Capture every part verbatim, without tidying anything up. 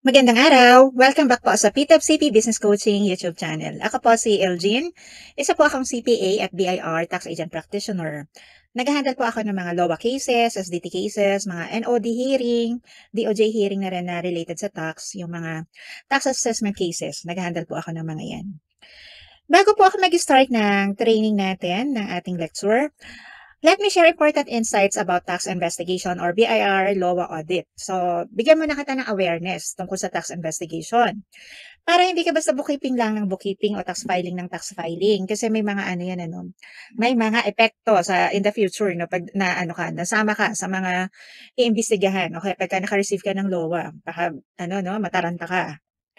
Magandang araw! Welcome back po sa P T E P C P Business Coaching YouTube channel. Ako po si Elgin. Isa po akong C P A at B I R Tax Agent Practitioner. Nag-handle po ako ng mga LOA cases, S D T cases, mga N O D hearing, D O J hearing na rin na related sa tax, yung mga tax assessment cases. Nag-handle po ako ng mga yan. Bago po ako mag-start ng training natin, ng ating lecture, let me share important insights about tax investigation or B I R LOA audit. So, bigyan mo na kita ng awareness tungkol sa tax investigation. Para hindi ka basta bookkeeping lang ng bookkeeping o tax filing ng tax filing. Kasi may mga ano yan, ano, may mga epekto sa in the future, no, pag na ano ka, nasama ka sa mga iimbestigahan. Okay, pagka naka-receive ka ng LOA, baka, ano, no, mataranta ka.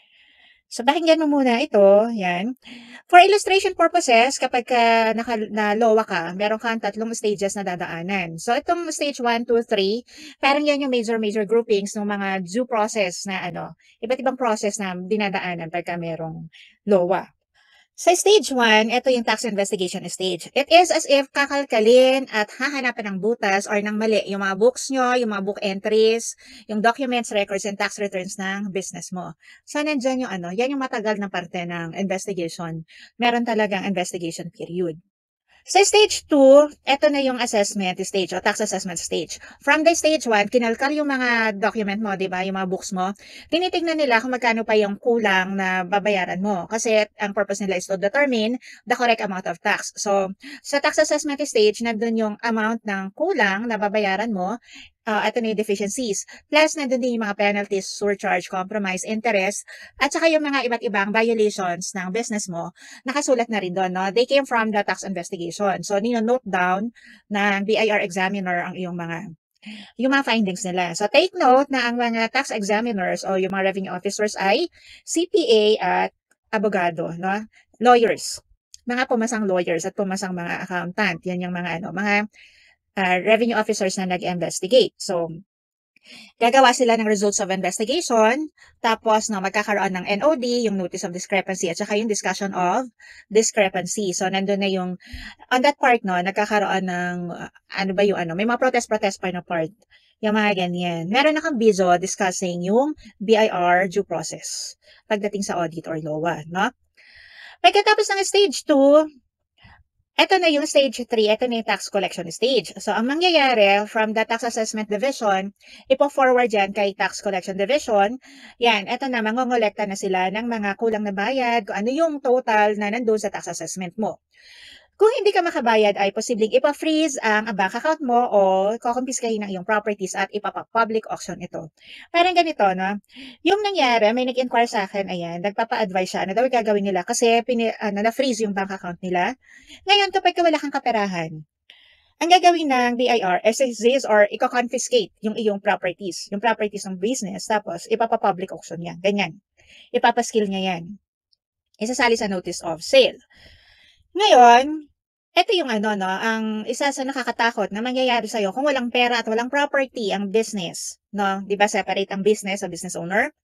So, pakinggan mo muna ito, yan. For illustration purposes, kapag ka naka, na LOA ka, meron kang tatlong stages na dadaanan. So, itong stage one, two, three, parang yan yung major, major groupings ng mga due process na ano, iba't ibang process na dinadaanan pagka merong LOA. Sa stage one, ito yung tax investigation stage. It is as if kakalkalin at hahanapan ng butas or ng mali yung mga books nyo, yung mga book entries, yung documents, records, and tax returns ng business mo. So, nandyan yung ano, yan yung matagal na parte ng investigation. Meron talagang investigation period. Sa stage two, eto na yung assessment stage o tax assessment stage. From the stage one, kinalkal yung mga document mo, di ba? Yung mga books mo. Tinitignan nila kung magkano pa yung kulang na babayaran mo. Kasi ang purpose nila is to determine the correct amount of tax. So, sa tax assessment stage, nandun yung amount ng kulang na babayaran mo. Uh, ito na yung deficiencies. Plus, nandun din yung mga penalties, surcharge, compromise, interest, at saka yung mga iba't ibang violations ng business mo, nakasulat na rin doon. No? They came from the tax investigation. So, nino-note down ng B I R examiner ang iyong mga yung mga findings nila. So, take note na ang mga tax examiners o yung mga revenue officers ay C P A at abogado, no? Lawyers. Mga pumasang lawyers at pumasang mga accountant. Yan yung mga ano, mga uh, revenue officers na nag-investigate. So, gagawa sila ng results of investigation, tapos no, magkakaroon ng N O D, yung notice of discrepancy, at saka yung discussion of discrepancy. So, nandun na yung, on that part, no, nagkakaroon ng, uh, ano ba yung ano, may mga protest-protest pa na part. Yung mga ganyan. Meron na kang video discussing yung B I R due process pagdating sa audit or LOA, no? Pagkatapos ng stage two, ito na yung stage three, ito na yung tax collection stage. So, ang mangyayari from the tax assessment division, ipo-forward yan kay tax collection division. Yan, ito na, mangongolekta na sila ng mga kulang na bayad, kung ano yung total na nandun sa tax assessment mo. Kung hindi ka makabayad ay posibleng ipa-freeze ang bank account mo o kukumpiskahin ng iyong properties at ipapa-public auction ito. Parang ganito, no? Yung nangyari, may nag-inquire sa akin, ayan, nagpapa-advise siya na daw gagawin nila kasi pini, ano, na-freeze yung bank account nila. Ngayon, kapag wala kang kaperahan, ang gagawin ng B I R, S S Gs or iko-confiscate yung iyong properties, yung properties ng business, tapos ipapa-public auction yan. Ganyan. Ipapaskill niya yan. Isasali sa notice of sale. Ngayon, eto yung ano 'no, ang isa sa nakakatakot na mangyayari sa'yo kung walang pera at walang property ang business 'no, 'di ba separate ang business sa business owner?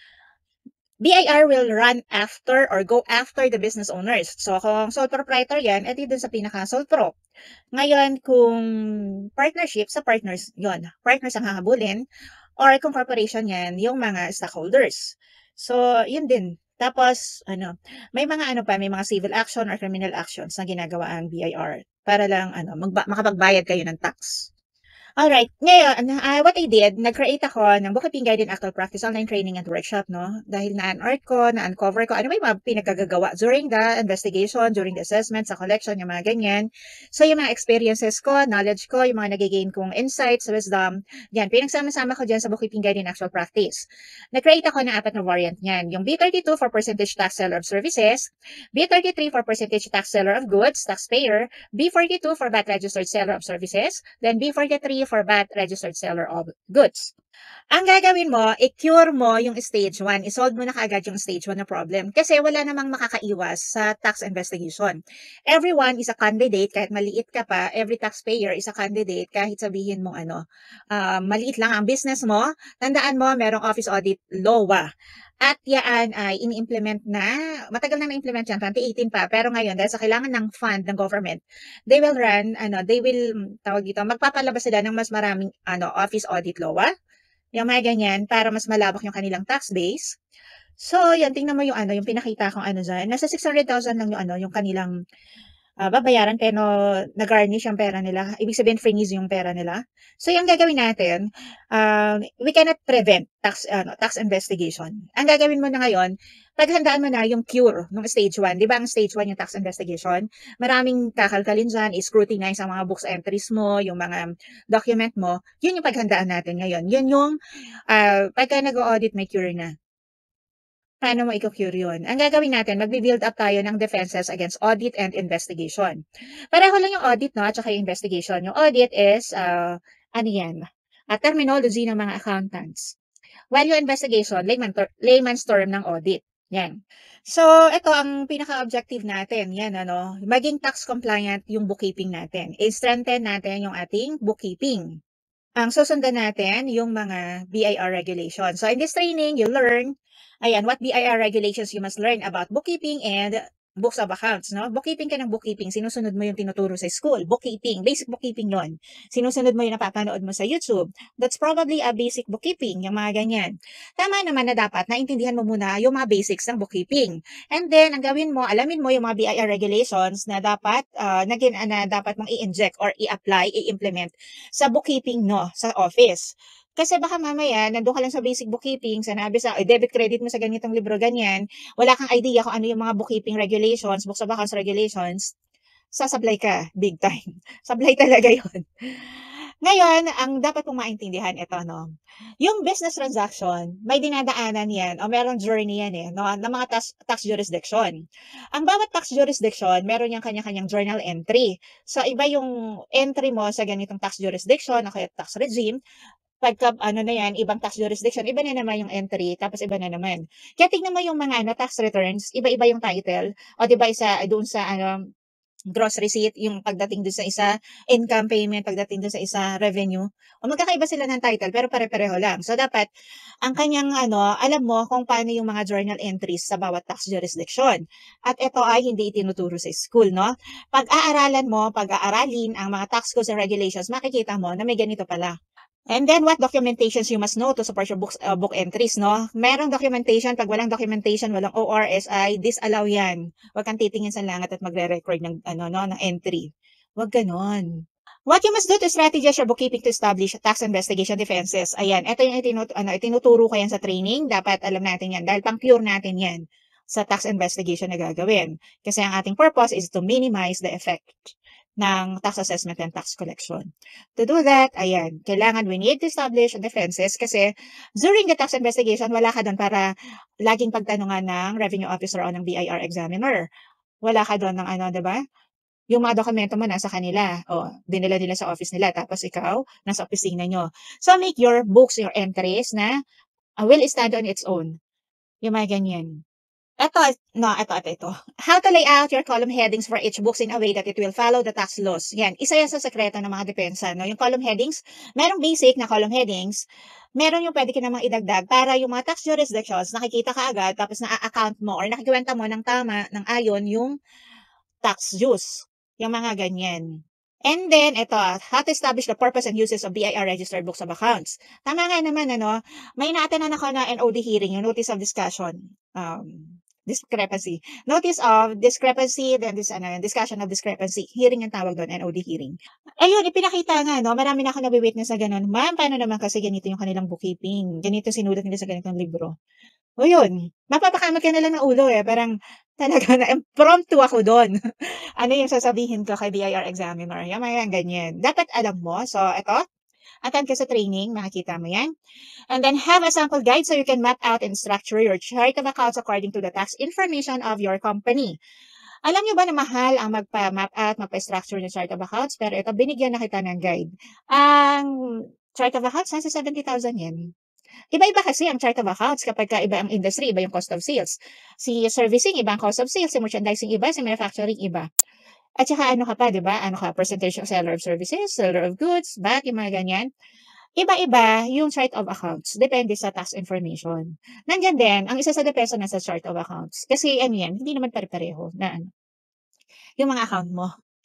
B I R will run after or go after the business owners. So, kung sole proprietor 'yan, eh, di dun sa pinaka-sole pro. Ngayon, kung partnership, sa partners 'yon. Partners ang hahabulin or kung corporation 'yan, yung mga stockholders. So, yun din. Tapos ano, may mga ano pa, may mga civil action or criminal actions na ginagawa ang B I R para lang ano, magba makapagbayad kayo ng tax. Alright, ngayon, ah, what I did, nag-create ako ng Bookkeeping Guide and Actual Practice online training and workshop, no? Dahil na-unearth ko, na-uncover ko, ano ba yung mga pinagkagagawa during the investigation, during the assessment, sa collection, yung mga ganyan. So, yung mga experiences ko, knowledge ko, yung mga nagigain kong insights, wisdom, yan, pinagsama-sama ko dyan sa Bookkeeping Guide and Actual Practice. Nag-create ako ng apat na variant niyan. Yung B thirty-two for percentage tax seller of services, B thirty-three for percentage tax seller of goods, taxpayer, B forty-two for V A T registered seller of services, then B forty-three for V A T registered seller of goods. Ang gagawin mo, i-cure mo yung stage one. I-solve mo na kaagad yung stage one na problem. Kasi wala namang makakaiwas sa tax investigation. Everyone is a candidate, kahit maliit ka pa, every taxpayer is a candidate, kahit sabihin mo ano, uh, maliit lang ang business mo, tandaan mo, merong office audit LOA. At yan ay ini-implement na, matagal na na-implement yan, twenty eighteen pa, pero ngayon, dahil sa kailangan ng fund ng government, they will run, ano, they will, tawag dito, magpapalabas sila ng mas maraming, ano, office audit LOA. Yung mga ganyan, para mas malawak yung kanilang tax base. So, yan, tingnan mo yung ano, yung pinakita kong ano diyan, nasa six hundred thousand lang yung ano, yung kanilang, ah, babayaran pero na-garnish yung pera nila. Ibig sabihin freeze yung pera nila. So, yung gagawin natin, um, we cannot prevent tax ano, tax investigation. Ang gagawin mo na ngayon, paghandaan mo na yung cure nung stage one. 'Di ba ang stage one yung tax investigation? Maraming kakalkalin diyan, i-scrutinize ang mga books entries mo, yung mga document mo. Yun yung paghandaan natin ngayon. Yun yung, ah, pagka nag-o-audit may cure na. Paano mo iko-cure yun? Ang gagawin natin, magbi-build up tayo ng defenses against audit and investigation. Pareho lang yung audit, no, at saka yung investigation. Yung audit is, ah, ano yan, ah, terminology ng mga accountants. While yung investigation, layman ter layman's term ng audit. Yan. So, ito ang pinaka-objective natin. Yan, ano, maging tax compliant yung bookkeeping natin. I-strengthen natin yung ating bookkeeping. Ang susundan natin yung mga B I R regulations. So in this training, you learn, ayan, what B I R regulations you must learn about bookkeeping and books of accounts, no? Bookkeeping ka ng bookkeeping, sinusunod mo yung tinuturo sa school. Bookkeeping, basic bookkeeping yon. Sinusunod mo yung napapanood mo sa YouTube. That's probably a basic bookkeeping, yung mga ganyan. Tama naman na dapat naintindihan mo muna yung mga basics ng bookkeeping. And then, ang gawin mo, alamin mo yung mga B I R regulations na dapat, uh, na, gin- na dapat mong i-inject or i-apply, i-implement sa bookkeeping, no, sa office. Kasi baka mamaya, nandun ka lang sa basic bookkeeping, sanabi sa, eh, debit credit mo sa ganitong libro, ganyan, wala kang idea kung ano yung mga bookkeeping regulations, books of accounts regulations, sasablay ka, big time. Sablay talaga yon. Ngayon, ang dapat mong maintindihan, ito, no, yung business transaction, may dinadaanan yan, o merong journey yan, eh, no, ng mga tax, tax jurisdiction. Ang bawat tax jurisdiction, meron yung kanya-kanyang journal entry. So, iba yung entry mo sa ganitong tax jurisdiction, o kaya tax regime, pagka ano na yan, ibang tax jurisdiction, iba na naman yung entry, tapos iba na naman. Kaya tignan mo yung mga ano, tax returns, iba-iba yung title, o di ba isa doon sa ano, gross receipt, yung pagdating doon sa isa, income payment, pagdating doon sa isa, revenue. O magkakaiba sila ng title, pero pare-pareho lang. So, dapat, ang kanyang, ano, alam mo kung paano yung mga journal entries sa bawat tax jurisdiction. At ito ay hindi itinuturo sa school, no? Pag-aaralan mo, pag-aaralin ang mga tax codes and regulations, makikita mo na may ganito pala. And then, what documentations you must know to support your books, uh, book entries, no? Merong documentation. Pag walang documentation, walang O R S I, disallow yan. Huwag kang titingin sa langit at magre-record ng, ano, no, ng entry. Huwag ganon. What you must do to strategize your bookkeeping to establish tax investigation defenses. Ayan, ito yung itinut ano, itinuturo ko yan sa training. Dapat alam natin yan dahil pang-pure natin yan sa tax investigation na gagawin. Kasi ang ating purpose is to minimize the effect ng tax assessment and tax collection. To do that, ayan, kailangan we need to establish defenses kasi during the tax investigation, wala ka doon para laging pagtanungan ng revenue officer o ng B I R examiner. Wala ka doon ng ano, 'di ba? Yung mga dokumento mo nasa kanila. O, dinala nila sa office nila tapos ikaw nasa opisina nyo. So make your books, your entries na uh, will stand on its own. Yung mga ganyan. Ito, no, ito, ito, ito. How to lay out your column headings for each books in a way that it will follow the tax laws. Yan, isa yan sa sekreto ng mga depensa. No? Yung column headings, merong basic na column headings, meron yung pwede ka namang idagdag para yung mga tax jurisdictions, nakikita ka agad, tapos na-account mo or nakikwenta mo ng tama, ng ayon yung tax dues. Yung mga ganyan. And then, ito, how to establish the purpose and uses of B I R registered books of accounts. Tama nga naman, ano, may naatanan ako na N O D hearing, yung notice of discussion. Um, discrepancy. Notice of discrepancy, then this, ano, discussion of discrepancy. Hearing ang tawag doon, N O D hearing. Ayun, ipinakita nga, no, marami na ako nabi-witness na ganun. Ma'am, paano naman kasi ganito yung kanilang bookkeeping? Ganito sinulat nila sa ganitong libro. O yun, mapapakamot ka na lang ng ulo eh. Parang talaga na impromptu ako doon. Ano yung sasabihin ko kay B I R examiner? Yung mga ganyan. Dapat alam mo. So, ito, attend ka sa training, makikita mo yan. And then have a sample guide so you can map out and structure your chart of accounts according to the tax information of your company. Alam nyo ba na mahal ang magpa-map out, magpa-structure ng chart of accounts? Pero ito, binigyan na kita ng guide. Ang chart of accounts, nasa seventy thousand yen. Iba-iba kasi ang chart of accounts kapag ka iba ang industry, iba yung cost of sales. Si servicing, iba ang cost of sales. Si merchandising, iba. Si manufacturing, iba. At saka ano ka pa, di ba? Ano ka, percentage of seller of services, seller of goods, B A T, yung mga ganyan. Iba-iba yung chart of accounts. Depende sa tax information. Nandyan din, ang isa sa depensa na sa chart of accounts. Kasi ano yan, hindi naman pare-pareho na ano, yung mga account mo.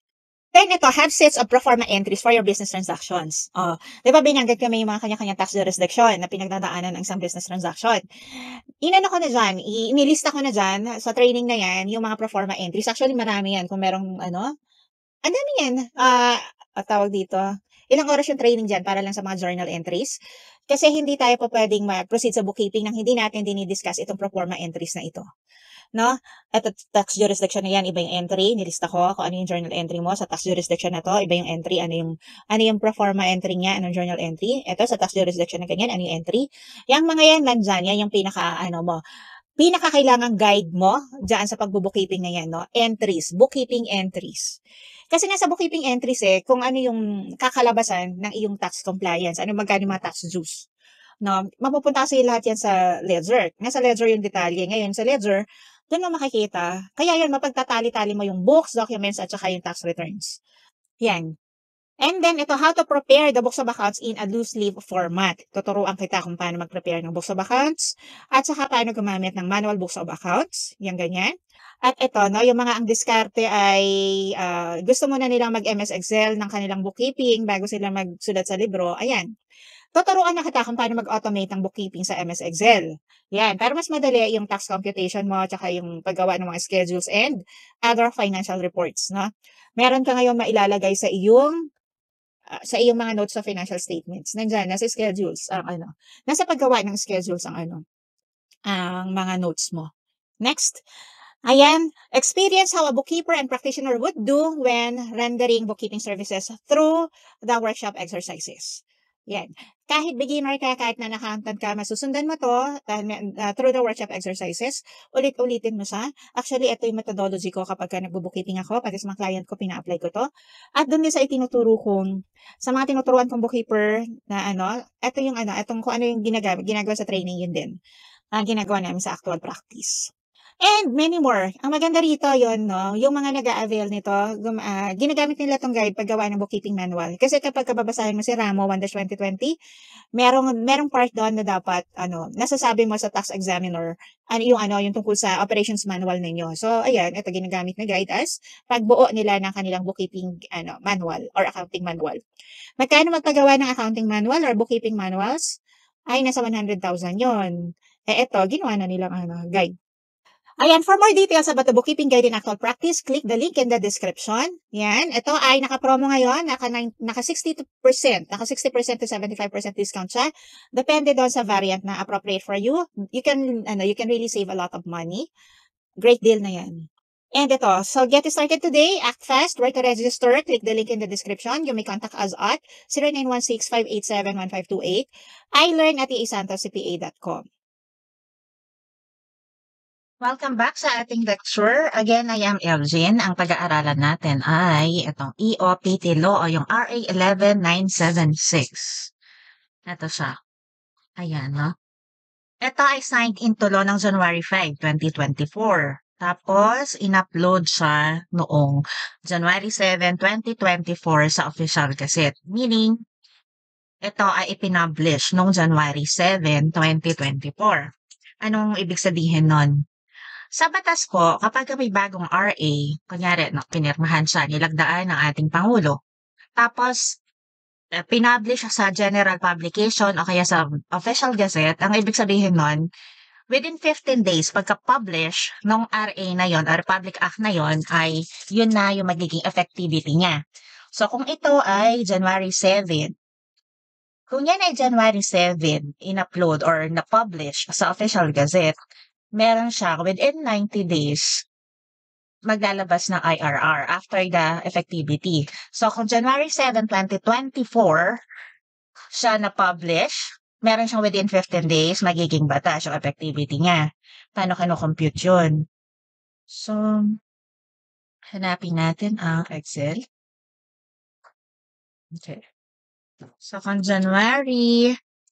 Then ito, have sets of pro forma entries for your business transactions. Oh, 'di ba binanggit ko may mga kanya-kanyang tax jurisdiction na pinagdadaanan ng isang business transaction. Inano ko na diyan, i inilista ko na diyan sa training na 'yan yung mga pro forma entries. Actually marami 'yan kung merong ano, ang dami niyan. Ah, ah, tawag dito, ilang oras yung training diyan para lang sa mga journal entries. Kasi hindi tayo pupuwedeng mag-proceed sa bookkeeping nang hindi natin dini-discuss itong pro forma entries na ito. 'No? At at tax jurisdiction na 'yan, iba yung entry, nilista ko kung ano yung journal entry mo sa tax jurisdiction na 'to, iba yung entry, ano yung ano yung pro forma entry niya, anong journal entry. Eto sa tax jurisdiction na ganyan, ano yung entry. Yang mga 'yan nandiyan, 'yan yung pinaka-ano mo, pinakakailangang guide mo diyan sa pagbo-bookkeeping na 'yan 'no, entries, bookkeeping entries. Kasi nga sa bookkeeping entries, eh, kung ano yung kakalabasan ng iyong tax compliance, ano magkano yung mga tax dues. 'No, mapupunta kasi lahat 'yan sa ledger. Nasa ledger yung detalye. Ngayon sa ledger, dun mo makikita. Kaya 'yun mapagtatali-tali mo yung books, documents, at saka yung tax returns. 'Yan. And then ito, how to prepare the books of accounts in a loose leaf format. Tuturuan kita kung paano mag-prepare ng books of accounts at saka paano gumamit ng manual books of accounts. Yan ganyan. At ito, no, yung mga ang diskarte ay ah, gusto muna nilang mag-M S Excel ng kanilang bookkeeping bago sila magsulat sa libro. Ayan. Tuturuan na kita kung paano mag-automate ng bookkeeping sa M S Excel. Yan, para mas madali yung tax computation mo tsaka yung paggawa ng mga schedules and other financial reports, no? Meron ka ngayon mailalagay sa iyong ah, sa iyong mga notes sa financial statements. Nandiyan, nasa schedules, ang ano, nasa paggawa ng schedules ang ano, ang mga notes mo. Next. Ayan, experience how a bookkeeper and practitioner would do when rendering bookkeeping services through the workshop exercises. Yan. Kahit beginner ka, kahit non-accountant ka, masusundan mo to uh, uh, through the workshop exercises. Ulit-ulitin mo siya. Actually, ito yung methodology ko kapag ka nagbo-bookkeeping ako, pati sa mga client ko, pina-apply ko to. At doon din sa itinuturo kong, sa mga tinuturuan kong bookkeeper na ano, ito yung ano, itong kung ano yung ginagawa, ginagawa sa training, yun din. Ang ginagawa namin sa actual practice. And many more. Ang maganda rito yon, no, yung mga nag-a-avail nito, gum ah, ginagamit nila 'tong guide paggawa ng bookkeeping manual. Kasi kapag babasahin mo si Ramo one twenty twenty, merong merong part doon na dapat ano, nasasabi mo sa tax examiner, ano yung ano, yung tungkol sa operations manual ninyo. So ayan, ito ginagamit na guide as pagbuo nila ng kanilang bookkeeping ano, manual or accounting manual. Magkano magpagawa ng accounting manual or bookkeeping manuals? Ay nasa one hundred thousand 'yon. Eh, ito ginawa na nilang ano, guide. Ayan, for more details about the bookkeeping guide in actual practice, click the link in the description. Yan, ito ay naka-promo ngayon, naka, naka sixty percent, naka sixty percent to seventy-five percent discount siya. Depende doon sa variant na appropriate for you. You can, ano, you can really save a lot of money. Great deal na yan. And ito, so get started today. Act fast. Where to register? Click the link in the description. You may contact us at zero nine one six, five eight seven, one five two eight. I learn at e a santos c p a dot com. Welcome back sa ating lecture. Again, I am Elgin. Ang pag-aaralan natin ay itong E O P T Law o yung R A eleven nine seventy-six. Ito siya. Ayan, no? Ito ay signed into law ng January fifth, twenty twenty-four. Tapos, in-upload siya noong January seventh, twenty twenty-four sa Official Gazette. Meaning, ito ay ipinablish noong January seventh, twenty twenty-four. Anong ibig sabihin nun? Sa batas po, kapag may bagong R A, kunyari, no, pinirmahan siya, nilagdaan ng ating Pangulo, tapos eh, pinublish siya sa General Publication o kaya sa Official Gazette, ang ibig sabihin nun, within fifteen days, pagka-publish ng R A na yon or Republic Act na yon, ay yun na yung magiging effectivity niya. So, kung ito ay January seventh, kung yan ay January seventh, in-upload or na-publish sa Official Gazette, meron siya within ninety days maglalabas ng I R R after the effectivity. So, kung January seventh, twenty twenty-four siya na-publish, meron siyang within fifteen days, magiging batas yung effectivity niya. Paano kino-compute yun? So, hanapin natin ang Excel. Okay. So, kung January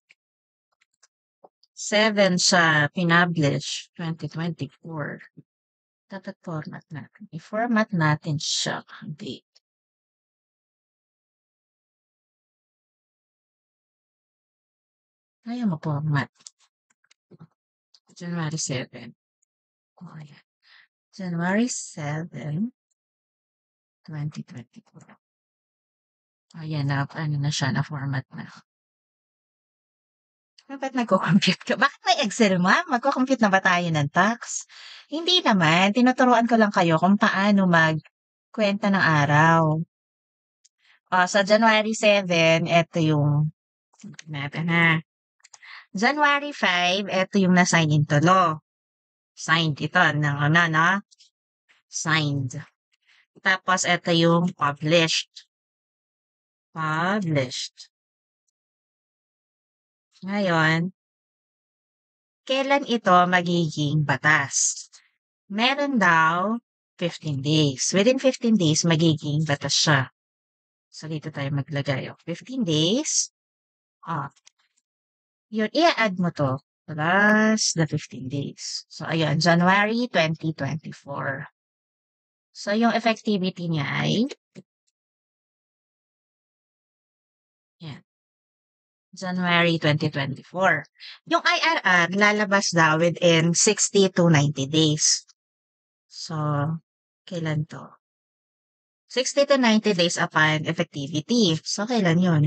seventh siya pinablish, twenty twenty-four, dapat format natin. I-format natin siya ang date. Kaya ma-format. January seventh. Oh, ayan. January seventh. twenty twenty-four. Ayan na, ano na siya, na-format na. Ba't nagko-compute ka? Bakit may Excel, ma'am? Magko-compute na ba tayo ng tax? Hindi naman, tinuturuan ko lang kayo kung paano magkuwenta ng araw. Ah, sa January seven, eto yung natin ha. January five, eto yung na-sign into law. Signed ito ng ano, no? Signed. Tapos eto yung published. Published. Ngayon, kailan ito magiging batas? Meron daw fifteen days. Within fifteen days, magiging batas siya. So, dito tayo maglagay. Oh, fifteen days. Ah, yun, i-add mo to. Plus the fifteen days. So, ayun, January twenty twenty-four. So, yung effectivity niya ay yan, January twenty twenty-four. Yung I R R, lalabas daw within sixty to ninety days. So, kailan to? sixty to ninety days upon effectivity. So, kailan yun?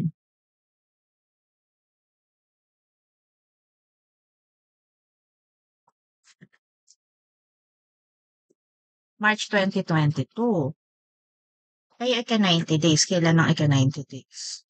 March twenty twenty-two. Kaya ika ninety days. Kailan ang ika ninety days?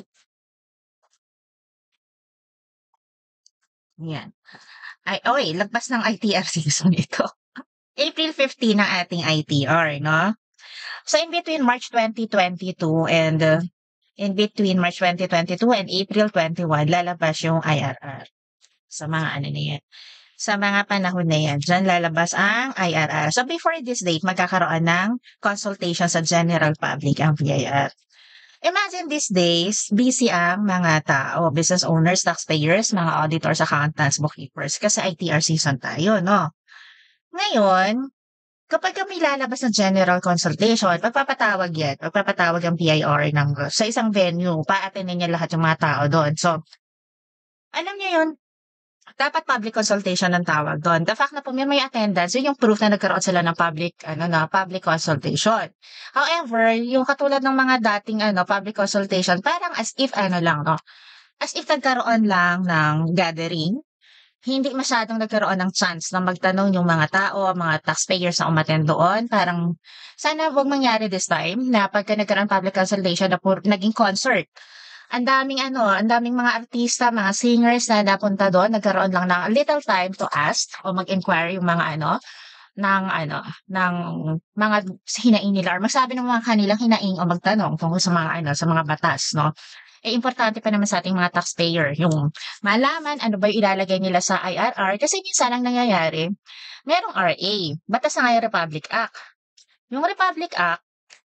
Yan. Ay, oy, lagpas ng I T R season ito. April fifteen ang ating I T R, no? So, in between March twenty twenty-two and uh, in between March twenty twenty-two and April twenty-one, lalabas yung I R R. Sa mga ano na yan. Sa mga panahon na yan, dyan lalabas ang I R R. So, before this date, magkakaroon ng consultation sa general public ang V I R. Imagine these days, busy ang mga tao, business owners, taxpayers, mga auditors, accountants, bookkeepers, kasi I T R season tayo, no? Ngayon, kapag kami lalabas ng general consultation, pagpapatawag yan, pagpapatawag ang P I R ng, sa isang venue, pa-attendin niya lahat yung mga tao doon. So, alam niyo yun, dapat public consultation ang tawag doon. The fact na po may may attendance, yun yung proof na nagkaroon sila ng public, ano na, public consultation. However, yung katulad ng mga dating, ano, public consultation, parang as if, ano lang, no? As if nagkaroon lang ng gathering, hindi masyadong nagkaroon ng chance na magtanong yung mga tao, mga taxpayers na umattend doon. Parang, sana wag mangyari this time na pagka nagkaroon public consultation na pur- naging concert. Ang daming ano, ang daming mga artista, mga singers na napunta doon, nagkaroon lang ng little time to ask o mag-inquire yung mga ano, ng ano, ng mga hinaing nila or magsabi ng mga kanilang hinaing o magtanong tungkol sa mga ano, sa mga batas, no? Eh, importante pa naman sa ating mga taxpayer yung malaman ano ba yung ilalagay nila sa I R R kasi minsan ang nangyayari, merong R A, Batas ng Republic Act. Yung Republic Act,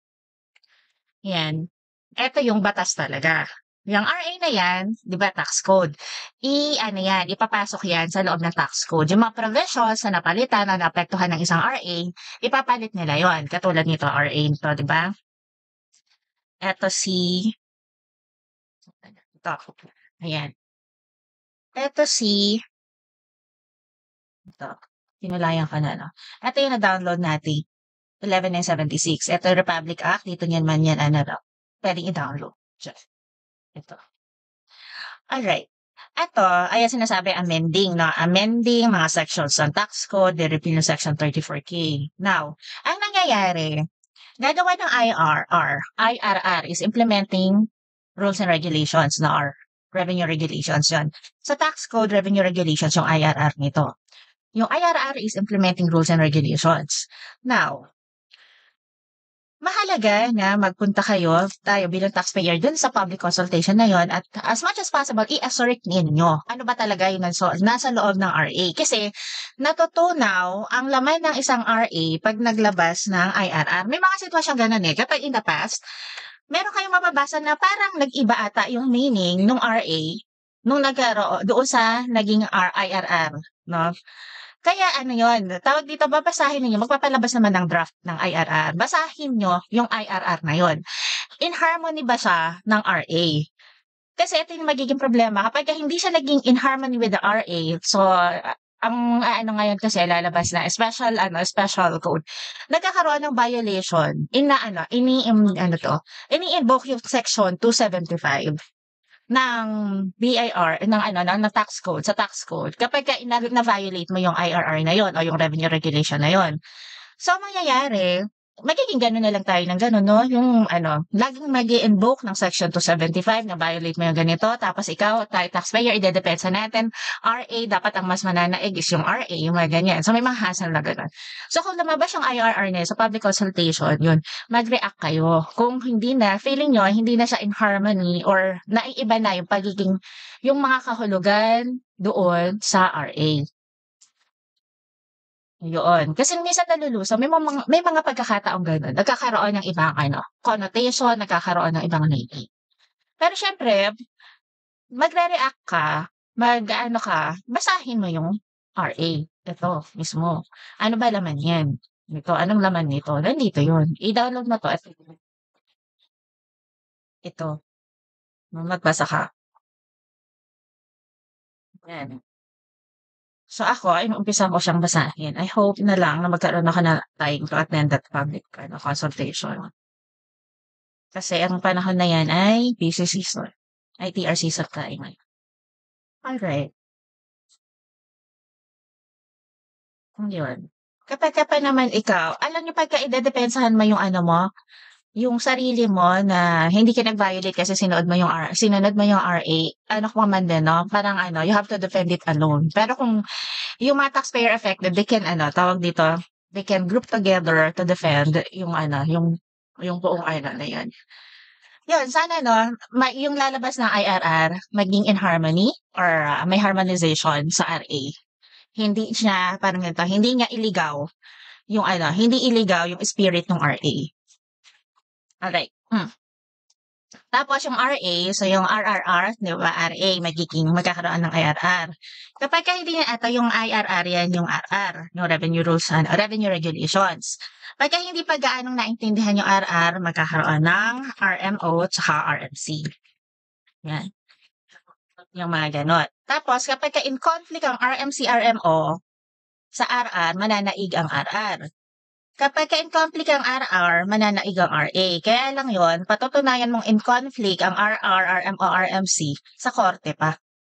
yan, eto yung batas talaga. Yung R A na yan, di ba, tax code. I, ano yan, ipapasok yan sa loob ng tax code. Yung mga provisions na napalitan na naapektuhan ng isang R A, ipapalit nila yon. Katulad nito, R A nito, di ba? Eto si, ito, ayan. Eto si, ito, pinulayan ka na, no? Ito yung na-download natin, eleven nine seventy-six. Ito yung Republic Act, dito niyan man yan, ano daw, pwedeng i-download. Just, ito. Alright. Ito, ayan sinasabi amending, no? Amending mga sections ng tax code, de-repeal yung section thirty-four K. Now, ang nangyayari, gagawa ng I R R. I R R is implementing rules and regulations na or revenue regulations yon. Sa tax code, revenue regulations yung I R R nito. Yung I R R is implementing rules and regulations. Now, mahalaga na magpunta kayo, tayo bilang taxpayer dun sa public consultation na yon at as much as possible, i-assert ninyo ano ba talaga yung nasa, nasa loob ng R A. Kasi natutunaw ang laman ng isang R A pag naglabas ng I R R. May mga sitwasyon ganun eh. Kapag in the past, meron kayong mababasa na parang nag-iba ata yung meaning ng R A nung nagkaroon doon sa naging R I R R. No? Kaya ano yon, tawag dito, babasahin niyo, magpapalabas naman ng draft ng I R R. Basahin niyo yung I R R na yon. In harmony ba siya ng R A? Kasi ito yung magiging problema. Kapag hindi siya naging in harmony with the R A, so ang aano ngayon kasi lalabas na special ano, special code. Nagkakaroon ng violation, inaano, ini-im ano 'to, ini-invoke yung section two seventy-five ng B I R ng ano, ng ng tax code, sa tax code kapagka ina na-violate mo yung I R R na yun o yung revenue regulation na yun. So, ang mangyayari, magiging gano'n na lang tayo ng gano'n 'no, yung ano, laging mag-i-invoke ng section two seventy-five na violate mo yung ganito tapos ikaw tayo taxpayer idedepensa natin, R A dapat ang mas mananaig is yung R A, yung mga ganyan. So, may mga hassle na gano'n. So, kung lumabas yung I R R na yun sa public consultation, yun, mag-react kayo. Kung hindi na, feeling niyo hindi na siya in harmony or naiiba na yung pagiging yung mga kahulugan doon sa R A. Yoon, kasi minsan nalulusaw may mga may mga pagkakataong gano'n, nagkakaroon ng ibang ano, connotation, nagkakaroon ng ibang meaning. Pero siyempre, magre-react ka, mag-aano ka, basahin mo yung R A, ito mismo. Ano ba laman niyan? Ito, anong laman nito? Nandito yun, i-download mo 'to at ito, magbasa ka. Yan. So ako, inumpisahan ko siyang basahin. I hope na lang na magkaroon ako ng time to attend that public ano, consultation. Kasi ang panahon na yan ay busy season, I T R season tayo ngayon. Alright. Hmm, yun. Kapagka pa naman ikaw, alam niyo pagka idedepensahan mo yung ano mo, yung sarili mo na hindi ka nag-violate kasi sinunod mo yung R sinunod mo yung R A, ano ko man din 'no, parang ano, you have to defend it alone. Pero kung yung mga taxpayer affected, they can ano, tawag dito, they can group together to defend yung ano, yung yung buong ano na yun. Yun, sana 'no, ma yung lalabas na I R R maging in harmony or ah, may harmonization sa R A. Hindi siya parang ganito, hindi niya iligaw yung ano, hindi iligaw yung spirit ng R A. Alright, hmm. Tapos yung R A, so yung R R R, 'di ba, R A magiging magkakaroon ng I R R. Kapagka hindi na ito yung I R R, yan yung R R, yung Revenue Rules and Revenue Regulations. Pagka hindi pa gaanong naintindihan yung R R, magkakaroon ng R M O tsaka R M C. Yan, yung mga gano'n. Tapos kapagka in conflict ang R M C, R M O, sa R R mananaig ang R R. Kapagka in conflict ang R R, mananaig ang R A. Kaya lang yon, patutunayan mong in conflict ang R R, R M O, R M C sa korte pa.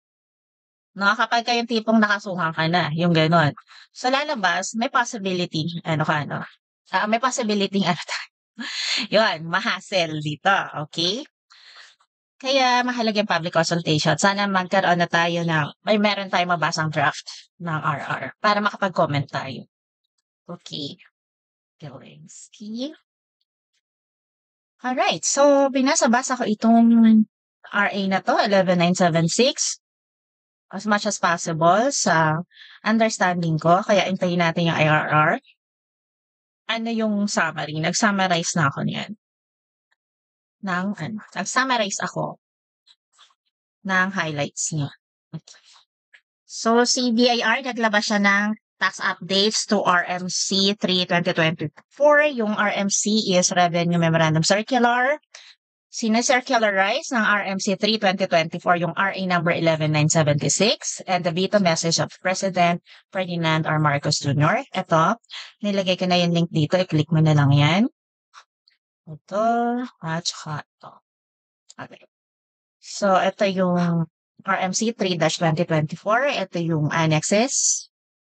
No, kapagka yung tipong nakasuhan ka na, yung gano'n. Sa lalabas, may possibility, ano ka, ano, ah, may possibility ano tayo, yun, ma-hassle dito, okay? Kaya mahalaga yung public consultation. Sana magkaroon na tayo ng, may meron tayong mabasang draft ng R R para makapag-comment tayo. Okay. Zelensky. Alright, so binasa-basa ko itong R A na 'to, eleven nine seven six as much as possible sa understanding ko, kaya hintayin natin yung I R R. Ano yung summary, nag-summarize na ako niyan ng ano, nag-summarize ako ng highlights niya. So, si B I R naglabas siya ng tax updates to R M C three twenty twenty-four. Yung R M C is Revenue Memorandum Circular. Sine-circularize ng R M C three twenty twenty-four yung R A number eleven nine seventy-six and the veto message of President Ferdinand R. Marcos Junior Ito, nilagay ko na yung link dito. I-click mo na lang yan. Ito, at saka ito. Okay. So, ito yung R M C three twenty twenty-four. Ito yung annexes.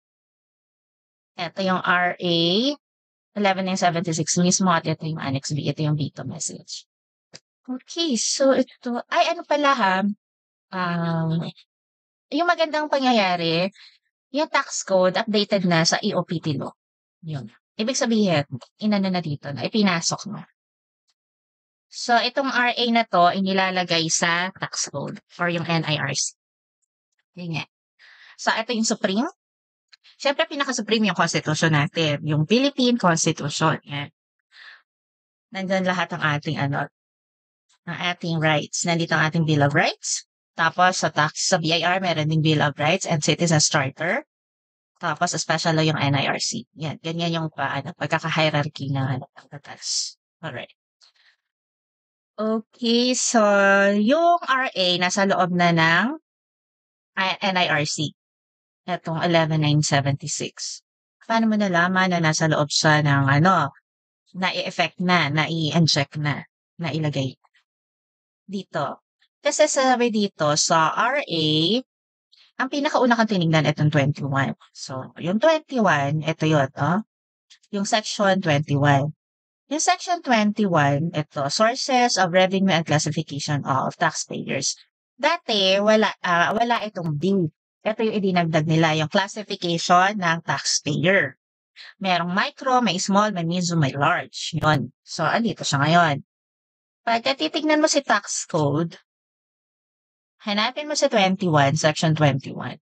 Ito yung R A eleven nine seventy-six mismo at ito yung Annex B. Ito yung veto message. Okay, so ito ay ano pala ha, um, yung magandang pangyayari, yung tax code updated na sa E O P T law. Yun. Ibig sabihin, inano na dito na, ipinasok na. So, itong R A na to, inilalagay sa tax code or yung N I R C. Yun nga. So, ito yung Supreme. Siyempre, pinaka-supreme yung Constitution natin, yung Philippine Constitution. Yan. Nandyan lahat ng ating ano, ng ating rights. Nandito ang ating Bill of Rights. Tapos sa tax sa B I R, meron ding Bill of Rights and Citizens Charter. Tapos sa special law yung N I R C. Yan, ganyan yung pa, ano, pagkaka-hierarchy na ano, batas. Alright. Okay, so yung R A nasa loob na ng N I R C. Etong eleven nine seventy-six. Paano mo nalaman na nasa loob siya ng ano, nai-effect na, nai-inject na, nailagay dito? Kasi sabi dito sa R A, ang pinakauna kang tinignan itong twenty-one. So, yung twenty-one, ito yun, oh. Yung section twenty-one. Yung section twenty-one, ito, sources of revenue and classification of taxpayers. Dati, wala, ah, wala itong B. Ito yung idinagdag nila, yung classification ng taxpayer. Merong micro, may small, may medium, may large. Yun. So, andito siya ngayon. Pagka titignan mo si tax code, hanapin mo si twenty-one, section twenty-one.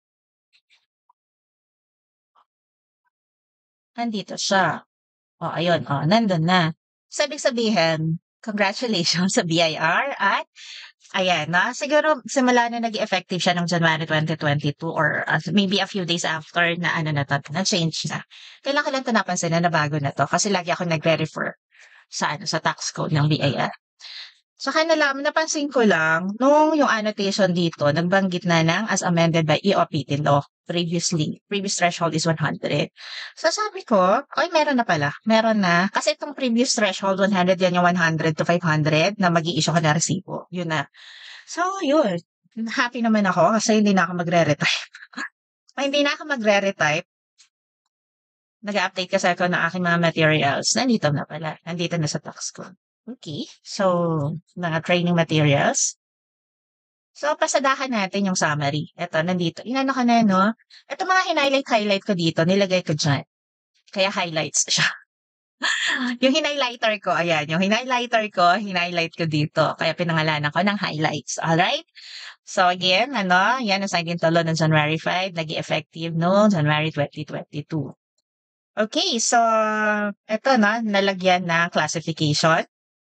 Andito siya. O, ayun, o, nandun na. So, ibig sabihin, congratulations sa B I R at ayan na, siguro simula na naging effective siya noong January twenty twenty-two or uh, maybe a few days after na ano na to, na-change na. Kailan ko lang ito napansin na nabago na to kasi lagi ako nag-refer sa ano sa tax code ng B I R. Saka nalam, napansin ko lang, nung yung annotation dito, nagbanggit na ng as amended by E O P T law previously. Previous threshold is one hundred. So sabi ko, oy, meron na pala. Meron na. Kasi itong previous threshold, one hundred, yan yung one hundred to five hundred na mag-i-issue ka na resibo. Yun na. So, yun. Happy naman ako kasi hindi na ako magre-retype. Ay, hindi na ako magre-retype. Nag-update kasi ako ng aking mga materials. Nandito na pala. Nandito na sa tax code. Okay. So, mga training materials. So, pasadahan natin yung summary. Ito, nandito. Inano ko na, no? Ito mga hinighlight-highlight ko dito, nilagay ko dyan. Kaya highlights siya. Yung hinighlighter ko, ayan. Yung hinighlighter ko, hinighlight ko dito. Kaya pinangalanan ko ng highlights. Alright? So, again, ano? Yan, assigned into law ng January five. Naging effective no January twenty twenty-two. Okay, so, ito na, nalagyan na classification.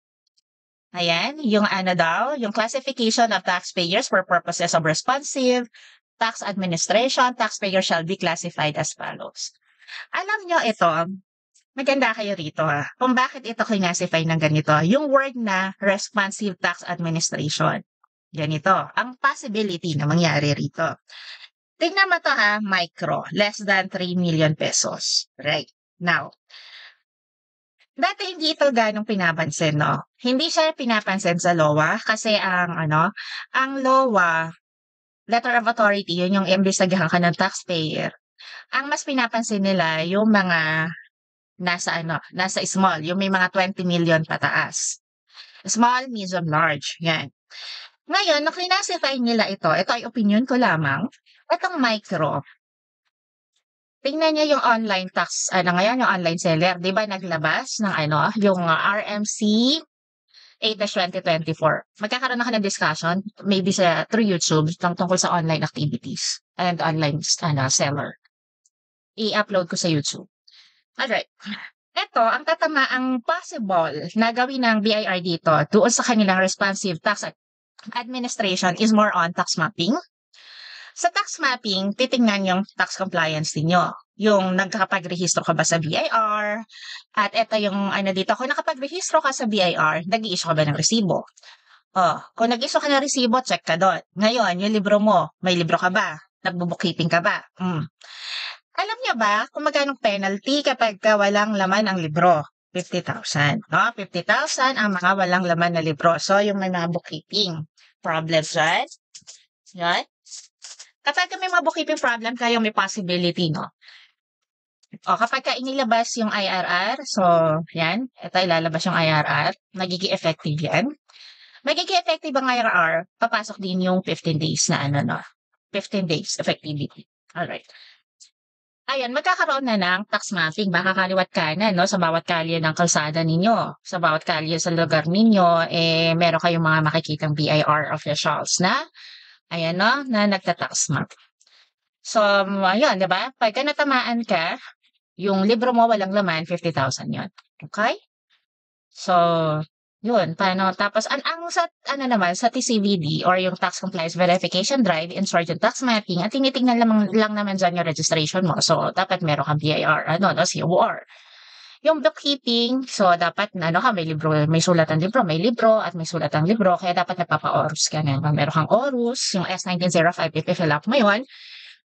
Ayan, yung ano daw, yung classification of taxpayers for purposes of responsive tax administration, taxpayers shall be classified as follows. Alam nyo ito, maganda kayo rito ha, kung bakit ito classify ng ganito, yung word na responsive tax administration. Ganito, ang possibility na mangyari rito. Tingnan mo to ha, micro, less than three million pesos. Right, now, dati hindi ito ganong pinapansin, no? Hindi siya pinapansin sa L O A kasi ang ano, ang L O A, letter of authority, yun yung imbestigahan ka ng taxpayer. Ang mas pinapansin nila yung mga nasa ano, nasa small, yung may mga twenty million pataas. Small, medium, large. Yan. Ngayon, na-classify nila ito, ito ay opinion ko lamang, itong micro. Tingnan niyo yung online tax, ano ngayon, yung online seller. Di ba naglabas ng ano, yung uh, R M C eight twenty twenty-four. Magkakaroon ako ng discussion, maybe sa through YouTube, tungkol sa online activities and online ano, seller. I-upload ko sa YouTube. Alright. Ito, ang tatama, ang possible na gawin ng B I R dito doon sa kanilang responsive tax administration is more on tax mapping. Sa tax mapping, titingnan yung tax compliance ninyo. Yung nagkakapag-rehistro ka ba sa B I R? At ito yung ano dito, kung nakapag-rehistro ka sa B I R, nag-i-issue ka ba ng resibo? Oh, kung nag-issue ka ng resibo, check ka doon. Ngayon, yung libro mo, may libro ka ba? Nagbo-bookkeeping ka ba? Hmm. Alam niyo ba kung magkano penalty kapag ka walang laman ang libro? fifty thousand. No? fifty thousand ang mga walang laman na libro. So, yung may mga bookkeeping problems, right? Right? Kapag may mga bookkeeping problem kayo, may possibility, no? O, kapag ka inilabas yung I R R, so, yan, ito ilalabas yung I R R, magiging effective yan. Magiging effective ang I R R, papasok din yung fifteen days na ano, no? fifteen days effectivity. Alright. Ayan, magkakaroon na ng tax mapping, baka kaliwat kanan, no? Sa bawat kalye ng kalsada ninyo, sa bawat kalye sa lugar ninyo, eh, meron kayong mga makikitang B I R officials na ayan, no, na nagta-tax map. So, ayun, di ba? Pagka natamaan ka, yung libro mo walang laman, fifty thousand yun. Okay? So, yun, paano? Tapos, ang, ang sa, ano naman, sa T C V D or yung Tax Compliance Verification Drive, insert yung tax mapping, at tinitingnan lang, lang naman dyan yung registration mo. So, dapat meron kang B I R, ano, no, C O R. Yung bookkeeping, so dapat ano ka, may libro, may sulatan libro, may libro at may sulatang libro, kaya dapat nagpapa-O R U S ka na. Meron kang O R U S, yung S nineteen oh five, ipi-fill up mo yun.